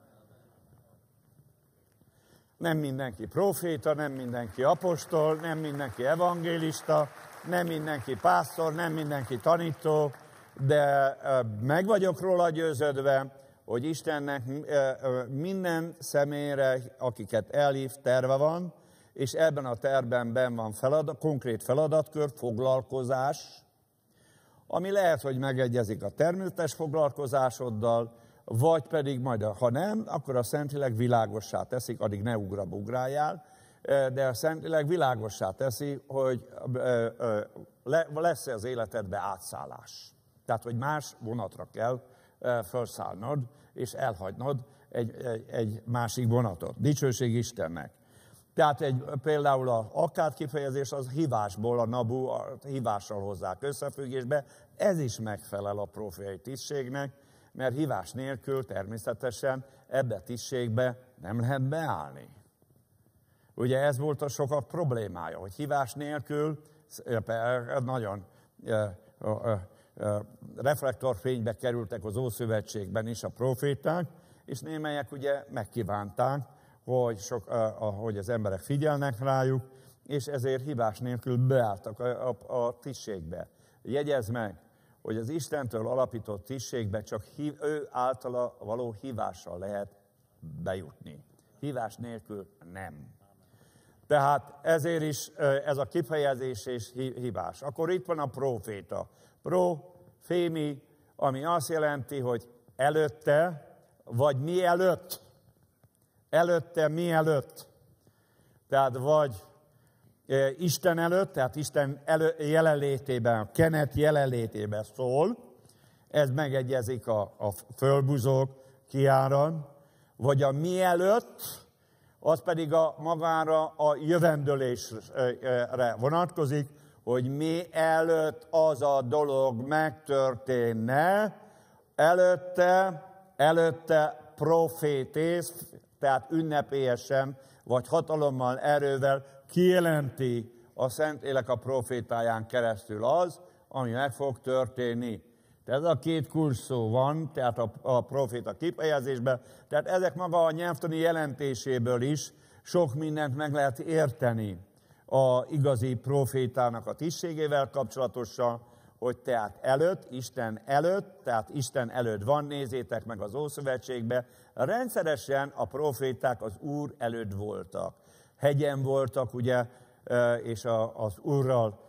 Nem mindenki proféta, nem mindenki apostol, nem mindenki evangélista, nem mindenki pásztor, nem mindenki tanító, de meg vagyok róla győződve, hogy Istennek minden személyre, akiket elhív, terve van, és ebben a tervben benn van feladat, konkrét feladatkör, foglalkozás, ami lehet, hogy megegyezik a természetes foglalkozásoddal, vagy pedig majd, ha nem, akkor a Szentlélek világossá teszik, addig ne ugrabugráljál, de a Szentlélek világossá teszi, hogy lesz-e az életedbe átszállás. Tehát, hogy más vonatra kell felszállnod, és elhagynod egy, egy, egy másik vonatot. Dicsőség Istennek. Tehát egy, például a akkád kifejezés az hívásból, a nabu, a hívással hozzák összefüggésbe, ez is megfelel a profétai tisztségnek, mert hívás nélkül természetesen ebbe a tisztségbe nem lehet beállni. Ugye ez volt a sokak problémája, hogy hívás nélkül nagyon reflektorfénybe kerültek az Ószövetségben is a proféták, és némelyek ugye megkívánták, hogy, sok, hogy az emberek figyelnek rájuk, és ezért hívás nélkül beálltak a, a, a tisztségbe. Jegyezd meg, hogy az Istentől alapított tisztségbe csak hív, ő általa való hívással lehet bejutni. Hívás nélkül nem. Tehát ezért is ez a kifejezés és hívás. Akkor itt van a proféta. Profémi, ami azt jelenti, hogy előtte, vagy mielőtt. Előtte, mielőtt. Tehát vagy e, Isten előtt, tehát Isten elő, jelenlétében, a kenet jelenlétében szól, ez megegyezik a, a fölbuzók kiáran, vagy a mielőtt, az pedig a magára a jövendőlésre vonatkozik, hogy mielőtt az a dolog megtörténne, előtte, előtte profétész, tehát ünnepélyesen, vagy hatalommal, erővel kijelenti a Szentlélek a profétáján keresztül az, ami meg fog történni. Tehát ez a két kulcs szó van, tehát a, a proféta kifejezésben, tehát ezek maga a nyelvtani jelentéséből is sok mindent meg lehet érteni a igazi profétának a tisztségével kapcsolatosan, hogy tehát előtt, Isten előtt, tehát Isten előtt van, nézzétek meg az Ószövetségbe, rendszeresen a proféták az Úr előtt voltak. Hegyen voltak, ugye, és az Úrral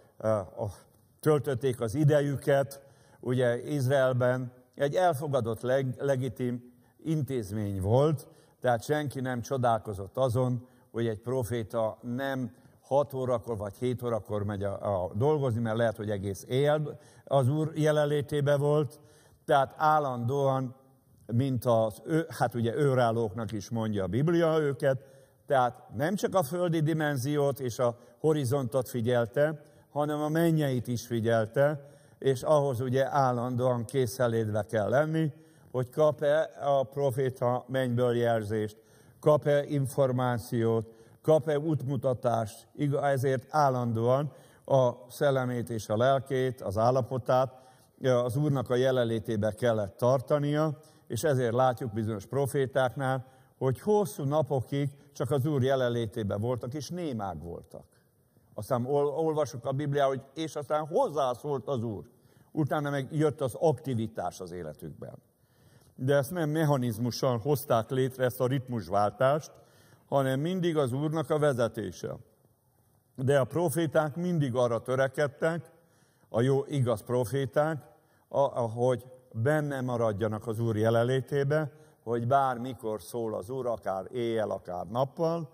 töltötték az idejüket, ugye Izraelben egy elfogadott leg, legitim intézmény volt, tehát senki nem csodálkozott azon, hogy egy proféta nem hat órakor vagy hét órakor megy a, a dolgozni, mert lehet, hogy egész éjjel az Úr jelenlétében volt, tehát állandóan, mint az, hát ugye őrállóknak is mondja a Biblia őket, tehát nem csak a földi dimenziót és a horizontot figyelte, hanem a mennyeit is figyelte, és ahhoz ugye állandóan készelétbe kell lenni, hogy kap-e a proféta mennyből jelzést, kap-e információt, kap-e útmutatást, ezért állandóan a szellemét és a lelkét, az állapotát az Úrnak a jelenlétébe kellett tartania, és ezért látjuk bizonyos profétáknál, hogy hosszú napokig csak az Úr jelenlétében voltak, és némák voltak. Aztán olvasok a Bibliát, hogy és aztán hozzászólt az Úr. Utána meg jött az aktivitás az életükben. De ezt nem mechanizmussal hozták létre, ezt a ritmusváltást, hanem mindig az Úrnak a vezetése. De a proféták mindig arra törekedtek, a jó, igaz proféták, hogy benne maradjanak az Úr jelenlétébe, hogy bármikor szól az Úr, akár éjjel, akár nappal,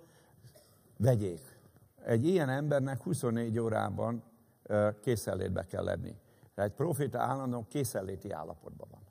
vegyék. Egy ilyen embernek huszonnégy órában készenlétbe kell lenni. Egy proféta állandóan készenléti állapotban van.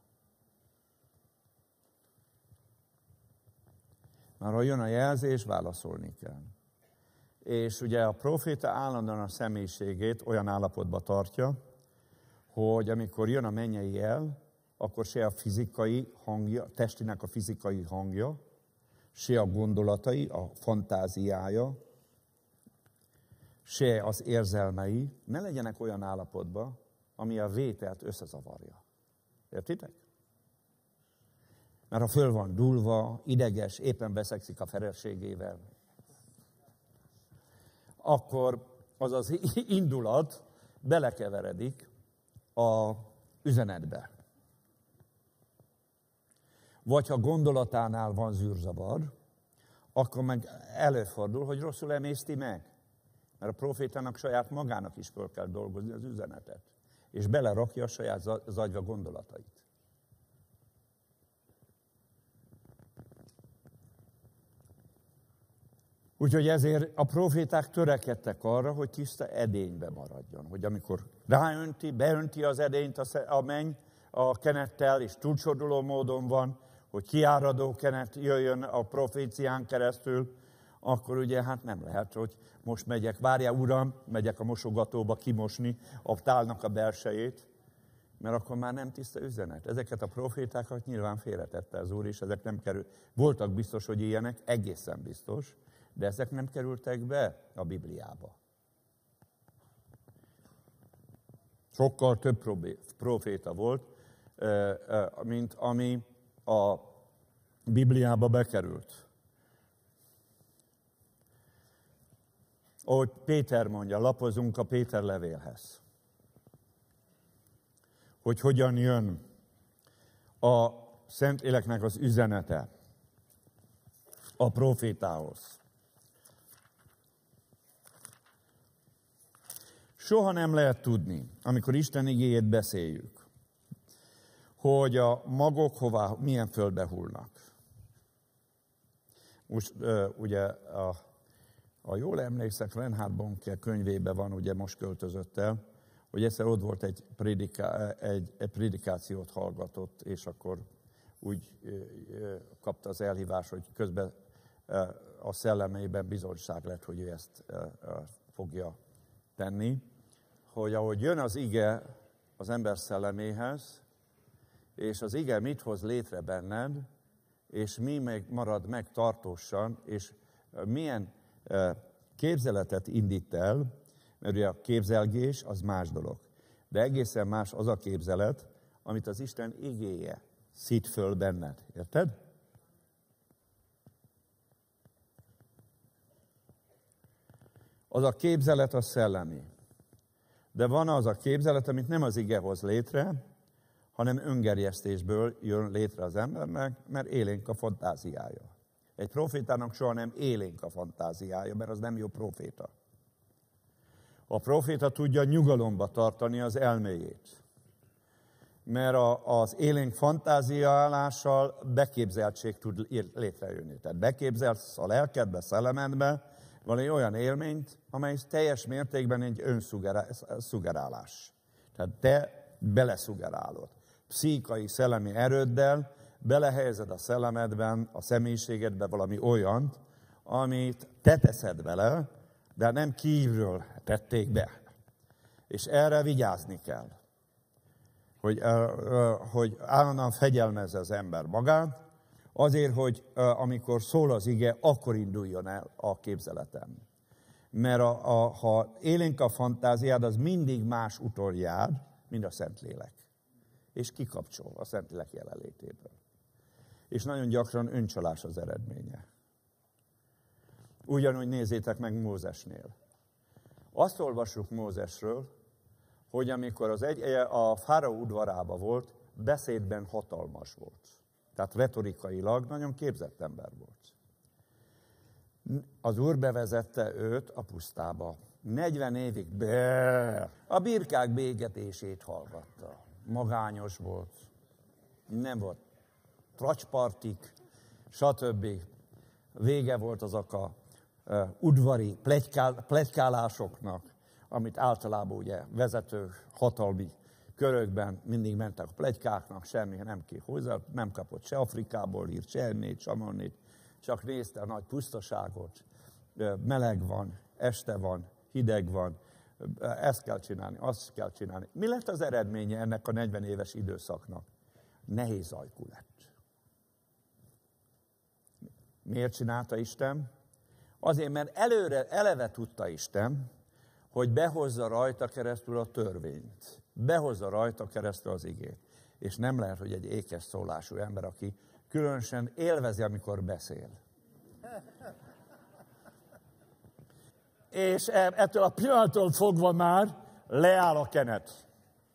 Már ha jön a jelzés, válaszolni kell. És ugye a proféta állandóan a személyiségét olyan állapotba tartja, hogy amikor jön a mennyei jel, akkor se a fizikai hangja, testinek a fizikai hangja, se a gondolatai, a fantáziája, se az érzelmei ne legyenek olyan állapotban, ami a vételt összezavarja. Értitek? Mert ha föl van dúlva, ideges, éppen beszekszik a feleségével, akkor az az indulat belekeveredik a üzenetbe. Vagy ha gondolatánál van zűrzavar, akkor meg előfordul, hogy rosszul emészti meg. Mert a profétának saját magának is föl kell dolgozni az üzenetet. És belerakja a saját zagyva gondolatait. Úgyhogy ezért a proféták törekedtek arra, hogy tiszta edénybe maradjon. Hogy amikor ráönti, beönti az edényt a menny a kenettel, és túlcsorduló módon van, hogy kiáradó kenet jöjjön a profécián keresztül, akkor ugye hát nem lehet, hogy most megyek, várjál uram, megyek a mosogatóba kimosni a tálnak a belsejét, mert akkor már nem tiszta üzenet. Ezeket a profétákat nyilván félretette az Úr, és ezek nem kerül. Voltak biztos, hogy ilyenek, egészen biztos, de ezek nem kerültek be a Bibliába. Sokkal több proféta volt, mint ami a Bibliába bekerült. Ahogy Péter mondja, lapozunk a Péter levélhez. Hogy hogyan jön a Szentléleknek az üzenete a profétához. Soha nem lehet tudni, amikor Isten igéjét beszéljük, hogy a magok hová, milyen földbe hullnak. Most uh, ugye, a, a jól emlékszek, Reinhard Bonke könyvében van, ugye most költözött el, hogy egyszer ott volt egy, prédiká, egy, egy prédikációt hallgatott, és akkor úgy uh, kapta az elhívás, hogy közben uh, a szellemében bizonyság lett, hogy ő ezt uh, uh, fogja tenni, hogy ahogy jön az ige az ember szelleméhez, és az ige mit hoz létre benned, és mi meg marad meg tartósan, és milyen képzeletet indít el, mert ugye a képzelgés az más dolog. De egészen más az a képzelet, amit az Isten igéje szít föl benned. Érted? Az a képzelet a szellemi. De van az a képzelet, amit nem az ige hoz létre, hanem öngerjesztésből jön létre az embernek, mert élénk a fantáziája. Egy profétának soha nem élénk a fantáziája, mert az nem jó proféta. A proféta tudja nyugalomba tartani az elméjét. Mert a, az élénk fantáziálással beképzeltség tud létrejönni. Tehát beképzelsz a lelkedbe, szellemedbe, van egy olyan élményt, amely teljes mértékben egy önszugerálás. Tehát te beleszugerálod. Pszichai, szellemi erőddel belehelyezed a szellemedben, a személyiségedben valami olyant, amit te teszed bele, de nem kívülről tették be. És erre vigyázni kell. Hogy, hogy állandóan fegyelmezze az ember magát, azért, hogy amikor szól az ige, akkor induljon el a képzeletem. Mert a, a, ha élénk a fantáziád, az mindig más úton jár, mint a Szentlélek. És kikapcsol a Szentlélek jelenlétéből. És nagyon gyakran öncsalás az eredménye. Ugyanúgy nézzétek meg Mózesnél. Azt olvassuk Mózesről, hogy amikor az egy, a fáraó udvarában volt, beszédben hatalmas volt. Tehát retorikailag nagyon képzett ember volt. Az Úr bevezette őt a pusztába. negyven évig be, a birkák bégetését hallgatta. Magányos volt, nem volt tracspartik, stb. Vége volt azok a uh, udvari pletykál, pletykálásoknak, amit általában ugye vezető hatalmi körökben mindig mentek a pletykáknak, semmi nem ki hozzá, nem kapott se Afrikából hírt, se ennét, se amannét, csak nézte a nagy pusztaságot, meleg van, este van, hideg van, ezt kell csinálni, azt kell csinálni. Mi lett az eredménye ennek a negyven éves időszaknak? Nehéz ajkú lett. Miért csinálta Isten? Azért, mert előre, eleve tudta Isten, hogy behozza rajta keresztül a törvényt. behozza rajta keresztül az igét. És nem lehet, hogy egy ékes szólású ember, aki különösen élvezi, amikor beszél. És ettől a pillanattól fogva már leáll a kenet.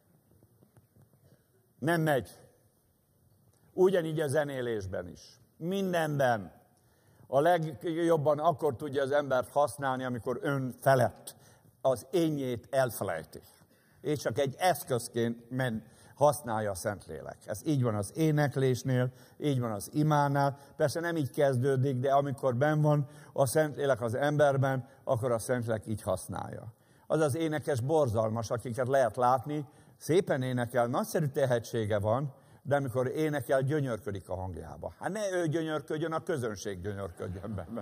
Nem megy. Ugyanígy a zenélésben is. Mindenben. A legjobban akkor tudja az embert használni, amikor ön felett az énjét elfelejti. És csak egy eszközként men, használja a Szentlélek. Ez így van az éneklésnél, így van az imánál. Persze nem így kezdődik, de amikor benn van a Szentlélek az emberben, akkor a Szentlélek így használja. Az az énekes borzalmas, akiket lehet látni, szépen énekel, nagyszerű tehetsége van, de amikor énekel, gyönyörködik a hangjába. Hát ne ő gyönyörködjön, a közönség gyönyörködjön benne.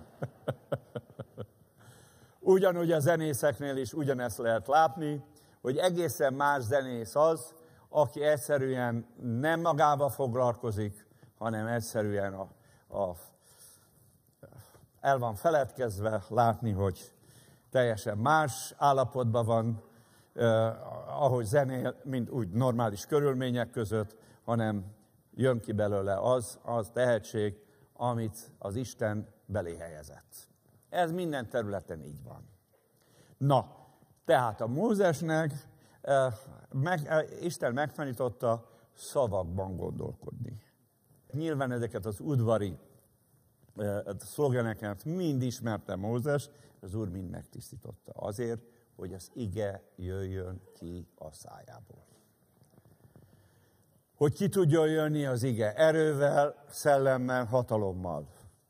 Ugyanúgy a zenészeknél is ugyanezt lehet látni, hogy egészen más zenész az, aki egyszerűen nem magával foglalkozik, hanem egyszerűen a, a, el van feledkezve látni, hogy teljesen más állapotban van, eh, ahogy zenél, mint úgy normális körülmények között, hanem jön ki belőle az, az tehetség, amit az Isten belé helyezett. Ez minden területen így van. Na, tehát a Mózesnek eh, meg, eh, Isten megtanította szavakban gondolkodni. Nyilván ezeket az udvari eh, szlogeneket mind ismerte Mózes, az Úr mind megtisztította azért, hogy az ige jöjjön ki a szájából. Hogy ki tudjon jönni az ige erővel, szellemmel, hatalommal.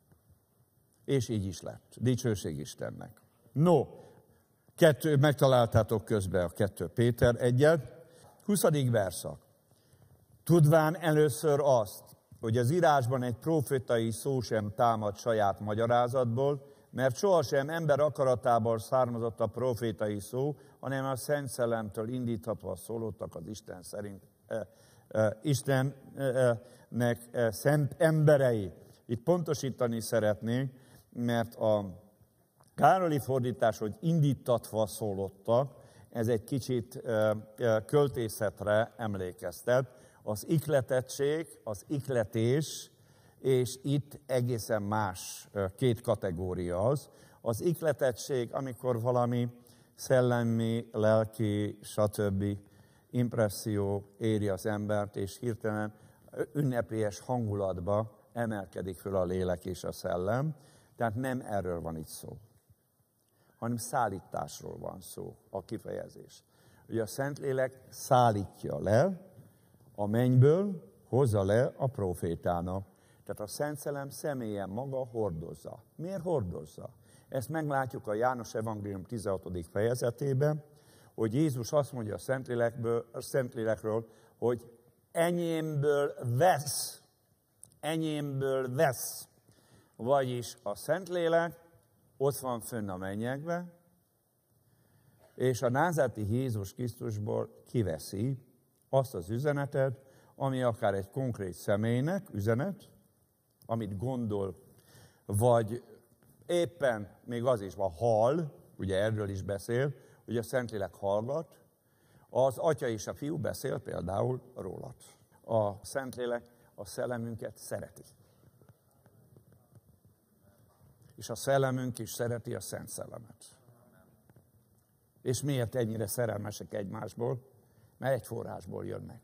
És így is lett. Dicsőség Istennek. No, kettő, megtaláltátok közben a kettő Péter egyet. huszadik verszak. Tudván először azt, hogy az írásban egy profétai szó sem támad saját magyarázatból, mert sohasem ember akaratából származott a profétai szó, hanem a Szent Szellemtől indíthatva szólottak az Isten szerint. Eh, eh, Istennek eh, szent emberei. Itt pontosítani szeretnénk, mert a károli fordítás, hogy indítatva szólottak, ez egy kicsit eh, költészetre emlékeztet. Az ihletettség, az ihletés, és itt egészen más két kategória az. Az ihletettség, amikor valami szellemi, lelki, stb. Impresszió éri az embert, és hirtelen ünnepélyes hangulatba emelkedik föl a lélek és a szellem. Tehát nem erről van itt szó, hanem szállításról van szó a kifejezés. Ugye a Szentlélek szállítja le a mennyből, hozza le a profétának. Tehát a Szent Szellem személyen maga hordozza. Miért hordozza? Ezt meglátjuk a János Evangélium tizenhatodik fejezetében, hogy Jézus azt mondja a Szentlélekből, a Szentlélekről, hogy enyémből vesz, enyémből vesz. Vagyis a Szentlélek ott van fönn a mennyekben, és a názáreti Jézus Krisztusból kiveszi azt az üzenetet, ami akár egy konkrét személynek üzenet, amit gondol, vagy éppen még az is van, hall, ugye erről is beszél, hogy a Szentlélek hallgat, az Atya és a Fiú beszél például rólad. A Szentlélek a szellemünket szereti. És a szellemünk is szereti a Szent Szellemet. És miért ennyire szerelmesek egymásból? Mert egy forrásból jönnek.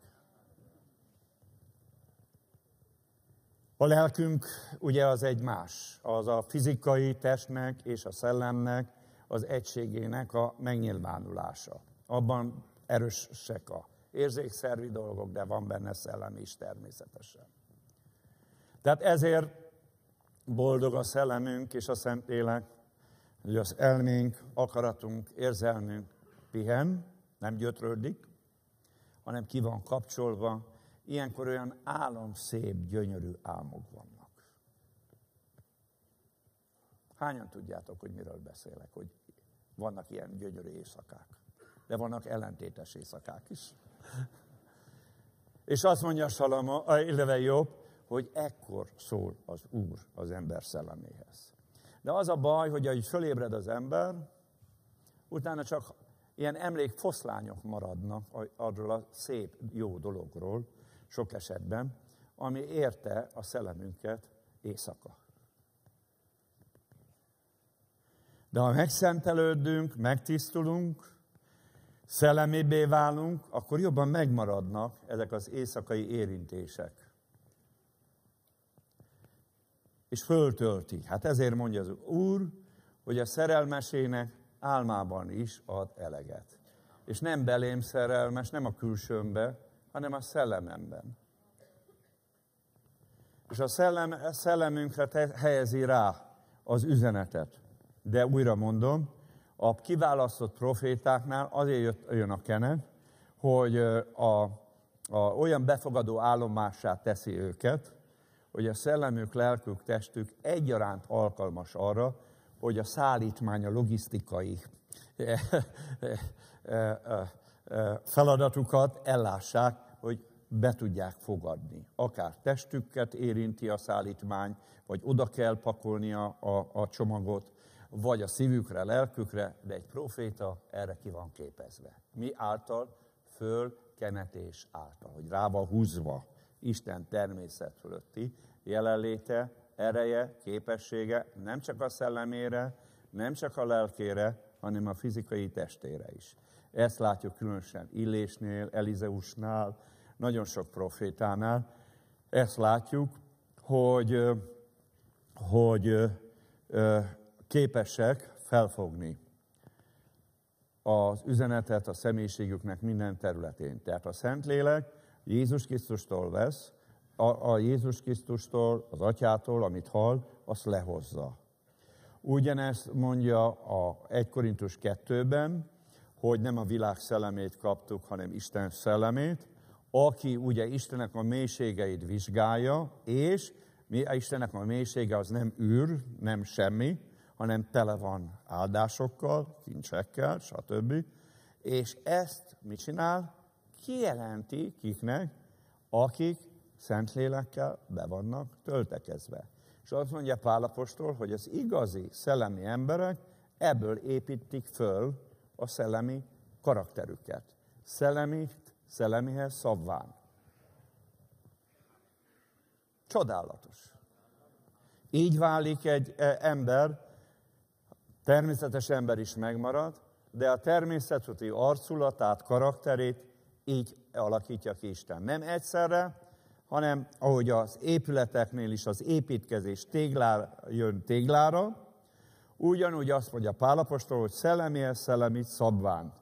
A lelkünk ugye az egy más, az a fizikai testnek és a szellemnek az egységének a megnyilvánulása. Abban erősek a érzékszervi dolgok, de van benne szellem is természetesen. Tehát ezért boldog a szellemünk és a Szentlélek, hogy az elménk, akaratunk, érzelmünk pihen, nem gyötrődik, hanem ki van kapcsolva. Ilyenkor olyan álomszép, gyönyörű álmok vannak. Hányan tudjátok, hogy miről beszélek, hogy vannak ilyen gyönyörű éjszakák, de vannak ellentétes éjszakák is. És azt mondja Salama, illetve Jobb, hogy ekkor szól az Úr az ember szelleméhez. De az a baj, hogy ahogy fölébred az ember, utána csak ilyen emlékfoszlányok maradnak arról a szép, jó dologról, sok esetben, ami érte a szellemünket éjszaka. De ha megszentelődünk, megtisztulunk, szellemébbé válunk, akkor jobban megmaradnak ezek az éjszakai érintések. És föltölti. Hát ezért mondja az Úr, hogy a szerelmesének álmában is ad eleget. És nem belém szerelmes, nem a külsőmbe, hanem a szellememben. És a szellem, szellemünkre te, helyezi rá az üzenetet. De újra mondom, a kiválasztott profétáknál azért jött, jön a kenet, hogy a, a, olyan befogadó állomássá teszi őket, hogy a szellemük, lelkük, testük egyaránt alkalmas arra, hogy a szállítmány, a logisztikai feladatukat ellássák, hogy be tudják fogadni. Akár testüket érinti a szállítmány, vagy oda kell pakolni a, a, a csomagot, vagy a szívükre, lelkükre, de egy proféta erre ki van képezve. Mi által? Fölkenetés által, hogy rá van húzva Isten természet fölötti jelenléte, ereje, képessége, nem csak a szellemére, nem csak a lelkére, hanem a fizikai testére is. Ezt látjuk különösen Illésnél, Elizeusnál, nagyon sok profétánál. Ezt látjuk, hogy, hogy képesek felfogni az üzenetet a személyiségüknek minden területén. Tehát a Szentlélek Jézus Krisztustól vesz, a, a Jézus Krisztustól, az Atyától, amit hall, azt lehozza. Ugyanezt mondja a egy Korintus kettőben, hogy nem a világ szellemét kaptuk, hanem Isten szellemét, aki ugye Istennek a mélységeit vizsgálja, és Istennek a mélysége az nem űr, nem semmi, hanem tele van áldásokkal, kincsekkel, stb. És ezt mit csinál? Kijelenti kiknek, akik Szentlélekkel be vannak töltekezve. És azt mondja Pál apostol, hogy az igazi szellemi emberek ebből építik föl a szellemi karakterüket. Szellemi, szellemihez szabván. Csodálatos. Így válik egy ember, természetes ember is megmarad, de a természeti arculatát, karakterét így alakítja ki Isten. Nem egyszerre, hanem ahogy az épületeknél is az építkezés téglár, jön téglára, ugyanúgy azt mondja Pál apostol, hogy szellemihez szellemit szabván.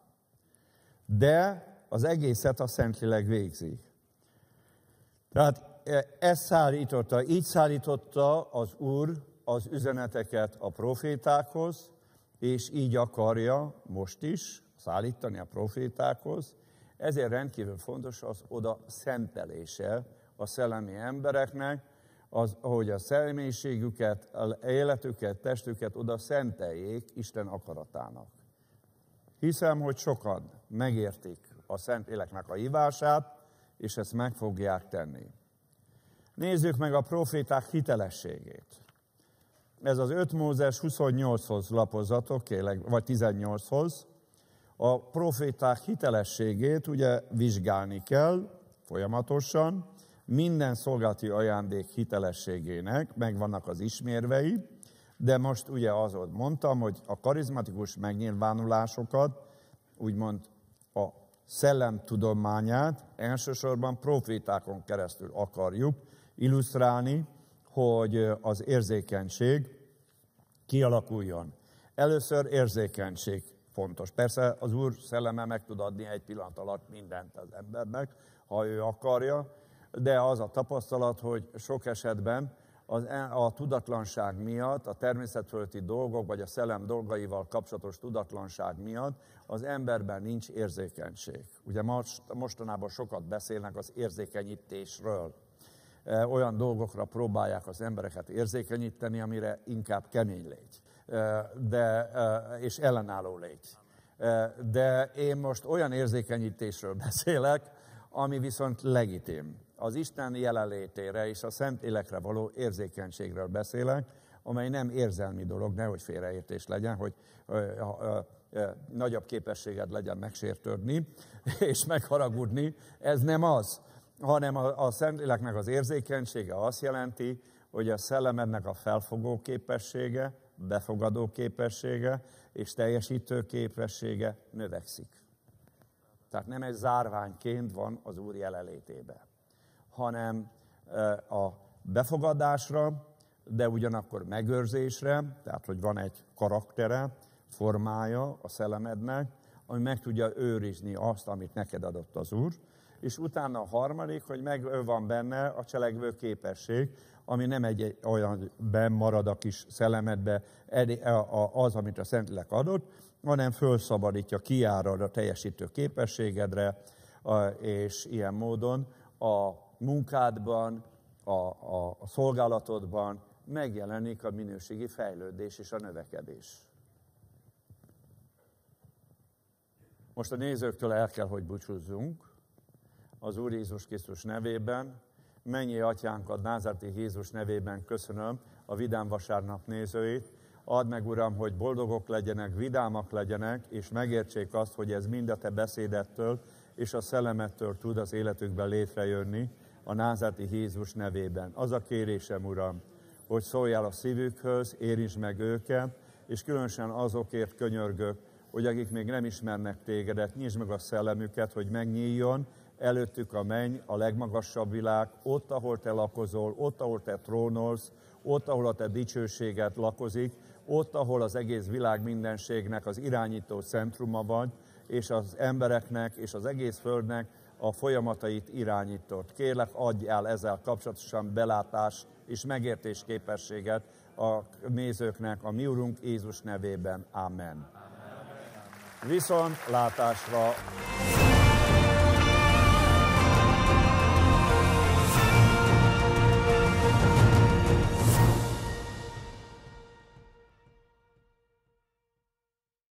De az egészet a Szentlélek végzi. Tehát ezt szállította, így szállította az Úr az üzeneteket a profétákhoz, és így akarja most is szállítani a profétákhoz. Ezért rendkívül fontos az oda szentelése a szellemi embereknek, az, hogy a személyiségüket, életüket, testüket oda szenteljék Isten akaratának. Hiszem, hogy sokan megértik a Szentléleknek a hívását, és ezt meg fogják tenni. Nézzük meg a proféták hitelességét. Ez az öt Mózes huszonnyolchoz lapozatok, kérlek, vagy tizennyolchoz. A proféták hitelességét ugye vizsgálni kell folyamatosan, minden szolgálati ajándék hitelességének megvannak az ismérvei, de most ugye azon mondtam, hogy a karizmatikus megnyilvánulásokat, úgymond a szellem tudományát elsősorban profétákon keresztül akarjuk illusztrálni, hogy az érzékenység kialakuljon. Először érzékenység fontos. Persze az Úr szelleme meg tud adni egy pillanat alatt mindent az embernek, ha ő akarja, de az a tapasztalat, hogy sok esetben az, a tudatlanság miatt, a természetfölötti dolgok, vagy a szellem dolgaival kapcsolatos tudatlanság miatt az emberben nincs érzékenység. Ugye most, mostanában sokat beszélnek az érzékenyítésről. Olyan dolgokra próbálják az embereket érzékenyíteni, amire inkább kemény légy, de, és ellenálló légy. De én most olyan érzékenyítésről beszélek, ami viszont legitim. Az Isten jelenlétére és a Szentlélekre való érzékenységről beszélek, amely nem érzelmi dolog, nehogy félreértés legyen, hogy nagyobb képességed legyen megsértődni és megharagudni. Ez nem az, hanem a, a Szentléleknek az érzékenysége azt jelenti, hogy a szellemednek a felfogó képessége, befogadó képessége és teljesítő képessége növekszik. Tehát nem egy zárványként van az Úr jelenlétében, hanem a befogadásra, de ugyanakkor megőrzésre, tehát hogy van egy karaktere, formája a szellemednek, ami meg tudja őrizni azt, amit neked adott az Úr, és utána a harmadik, hogy meg van benne a cselekvő képesség, ami nem egy olyan benn marad a kis szellemedbe az, amit a Szentlélek adott, hanem fölszabadítja, kiárad a teljesítő képességedre, és ilyen módon a munkádban, a, a, a szolgálatodban megjelenik a minőségi fejlődés és a növekedés. Most a nézőktől el kell, hogy búcsúzzunk az Úr Jézus Krisztus nevében. Mennyi atyánkat názáreti Jézus nevében köszönöm a Vidám Vasárnap nézőit. Add meg, Uram, hogy boldogok legyenek, vidámak legyenek, és megértsék azt, hogy ez mind a te beszédettől és a szellemettől tud az életükben létrejönni a názáreti Jézus nevében. Az a kérésem, Uram, hogy szóljál a szívükhöz, érintsd meg őket, és különösen azokért könyörgök, hogy akik még nem ismernek tégedet, nyisd meg a szellemüket, hogy megnyíljon előttük a menny, a legmagasabb világ, ott, ahol te lakozol, ott, ahol te trónolsz, ott, ahol a te dicsőséged lakozik, ott, ahol az egész világ mindenségnek az irányító centruma vagy, és az embereknek és az egész földnek a folyamatait irányított. Kérlek, adjál ezzel kapcsolatosan belátást és megértés képességet a nézőknek a mi Urunk Jézus nevében. Amen. Viszont látásra!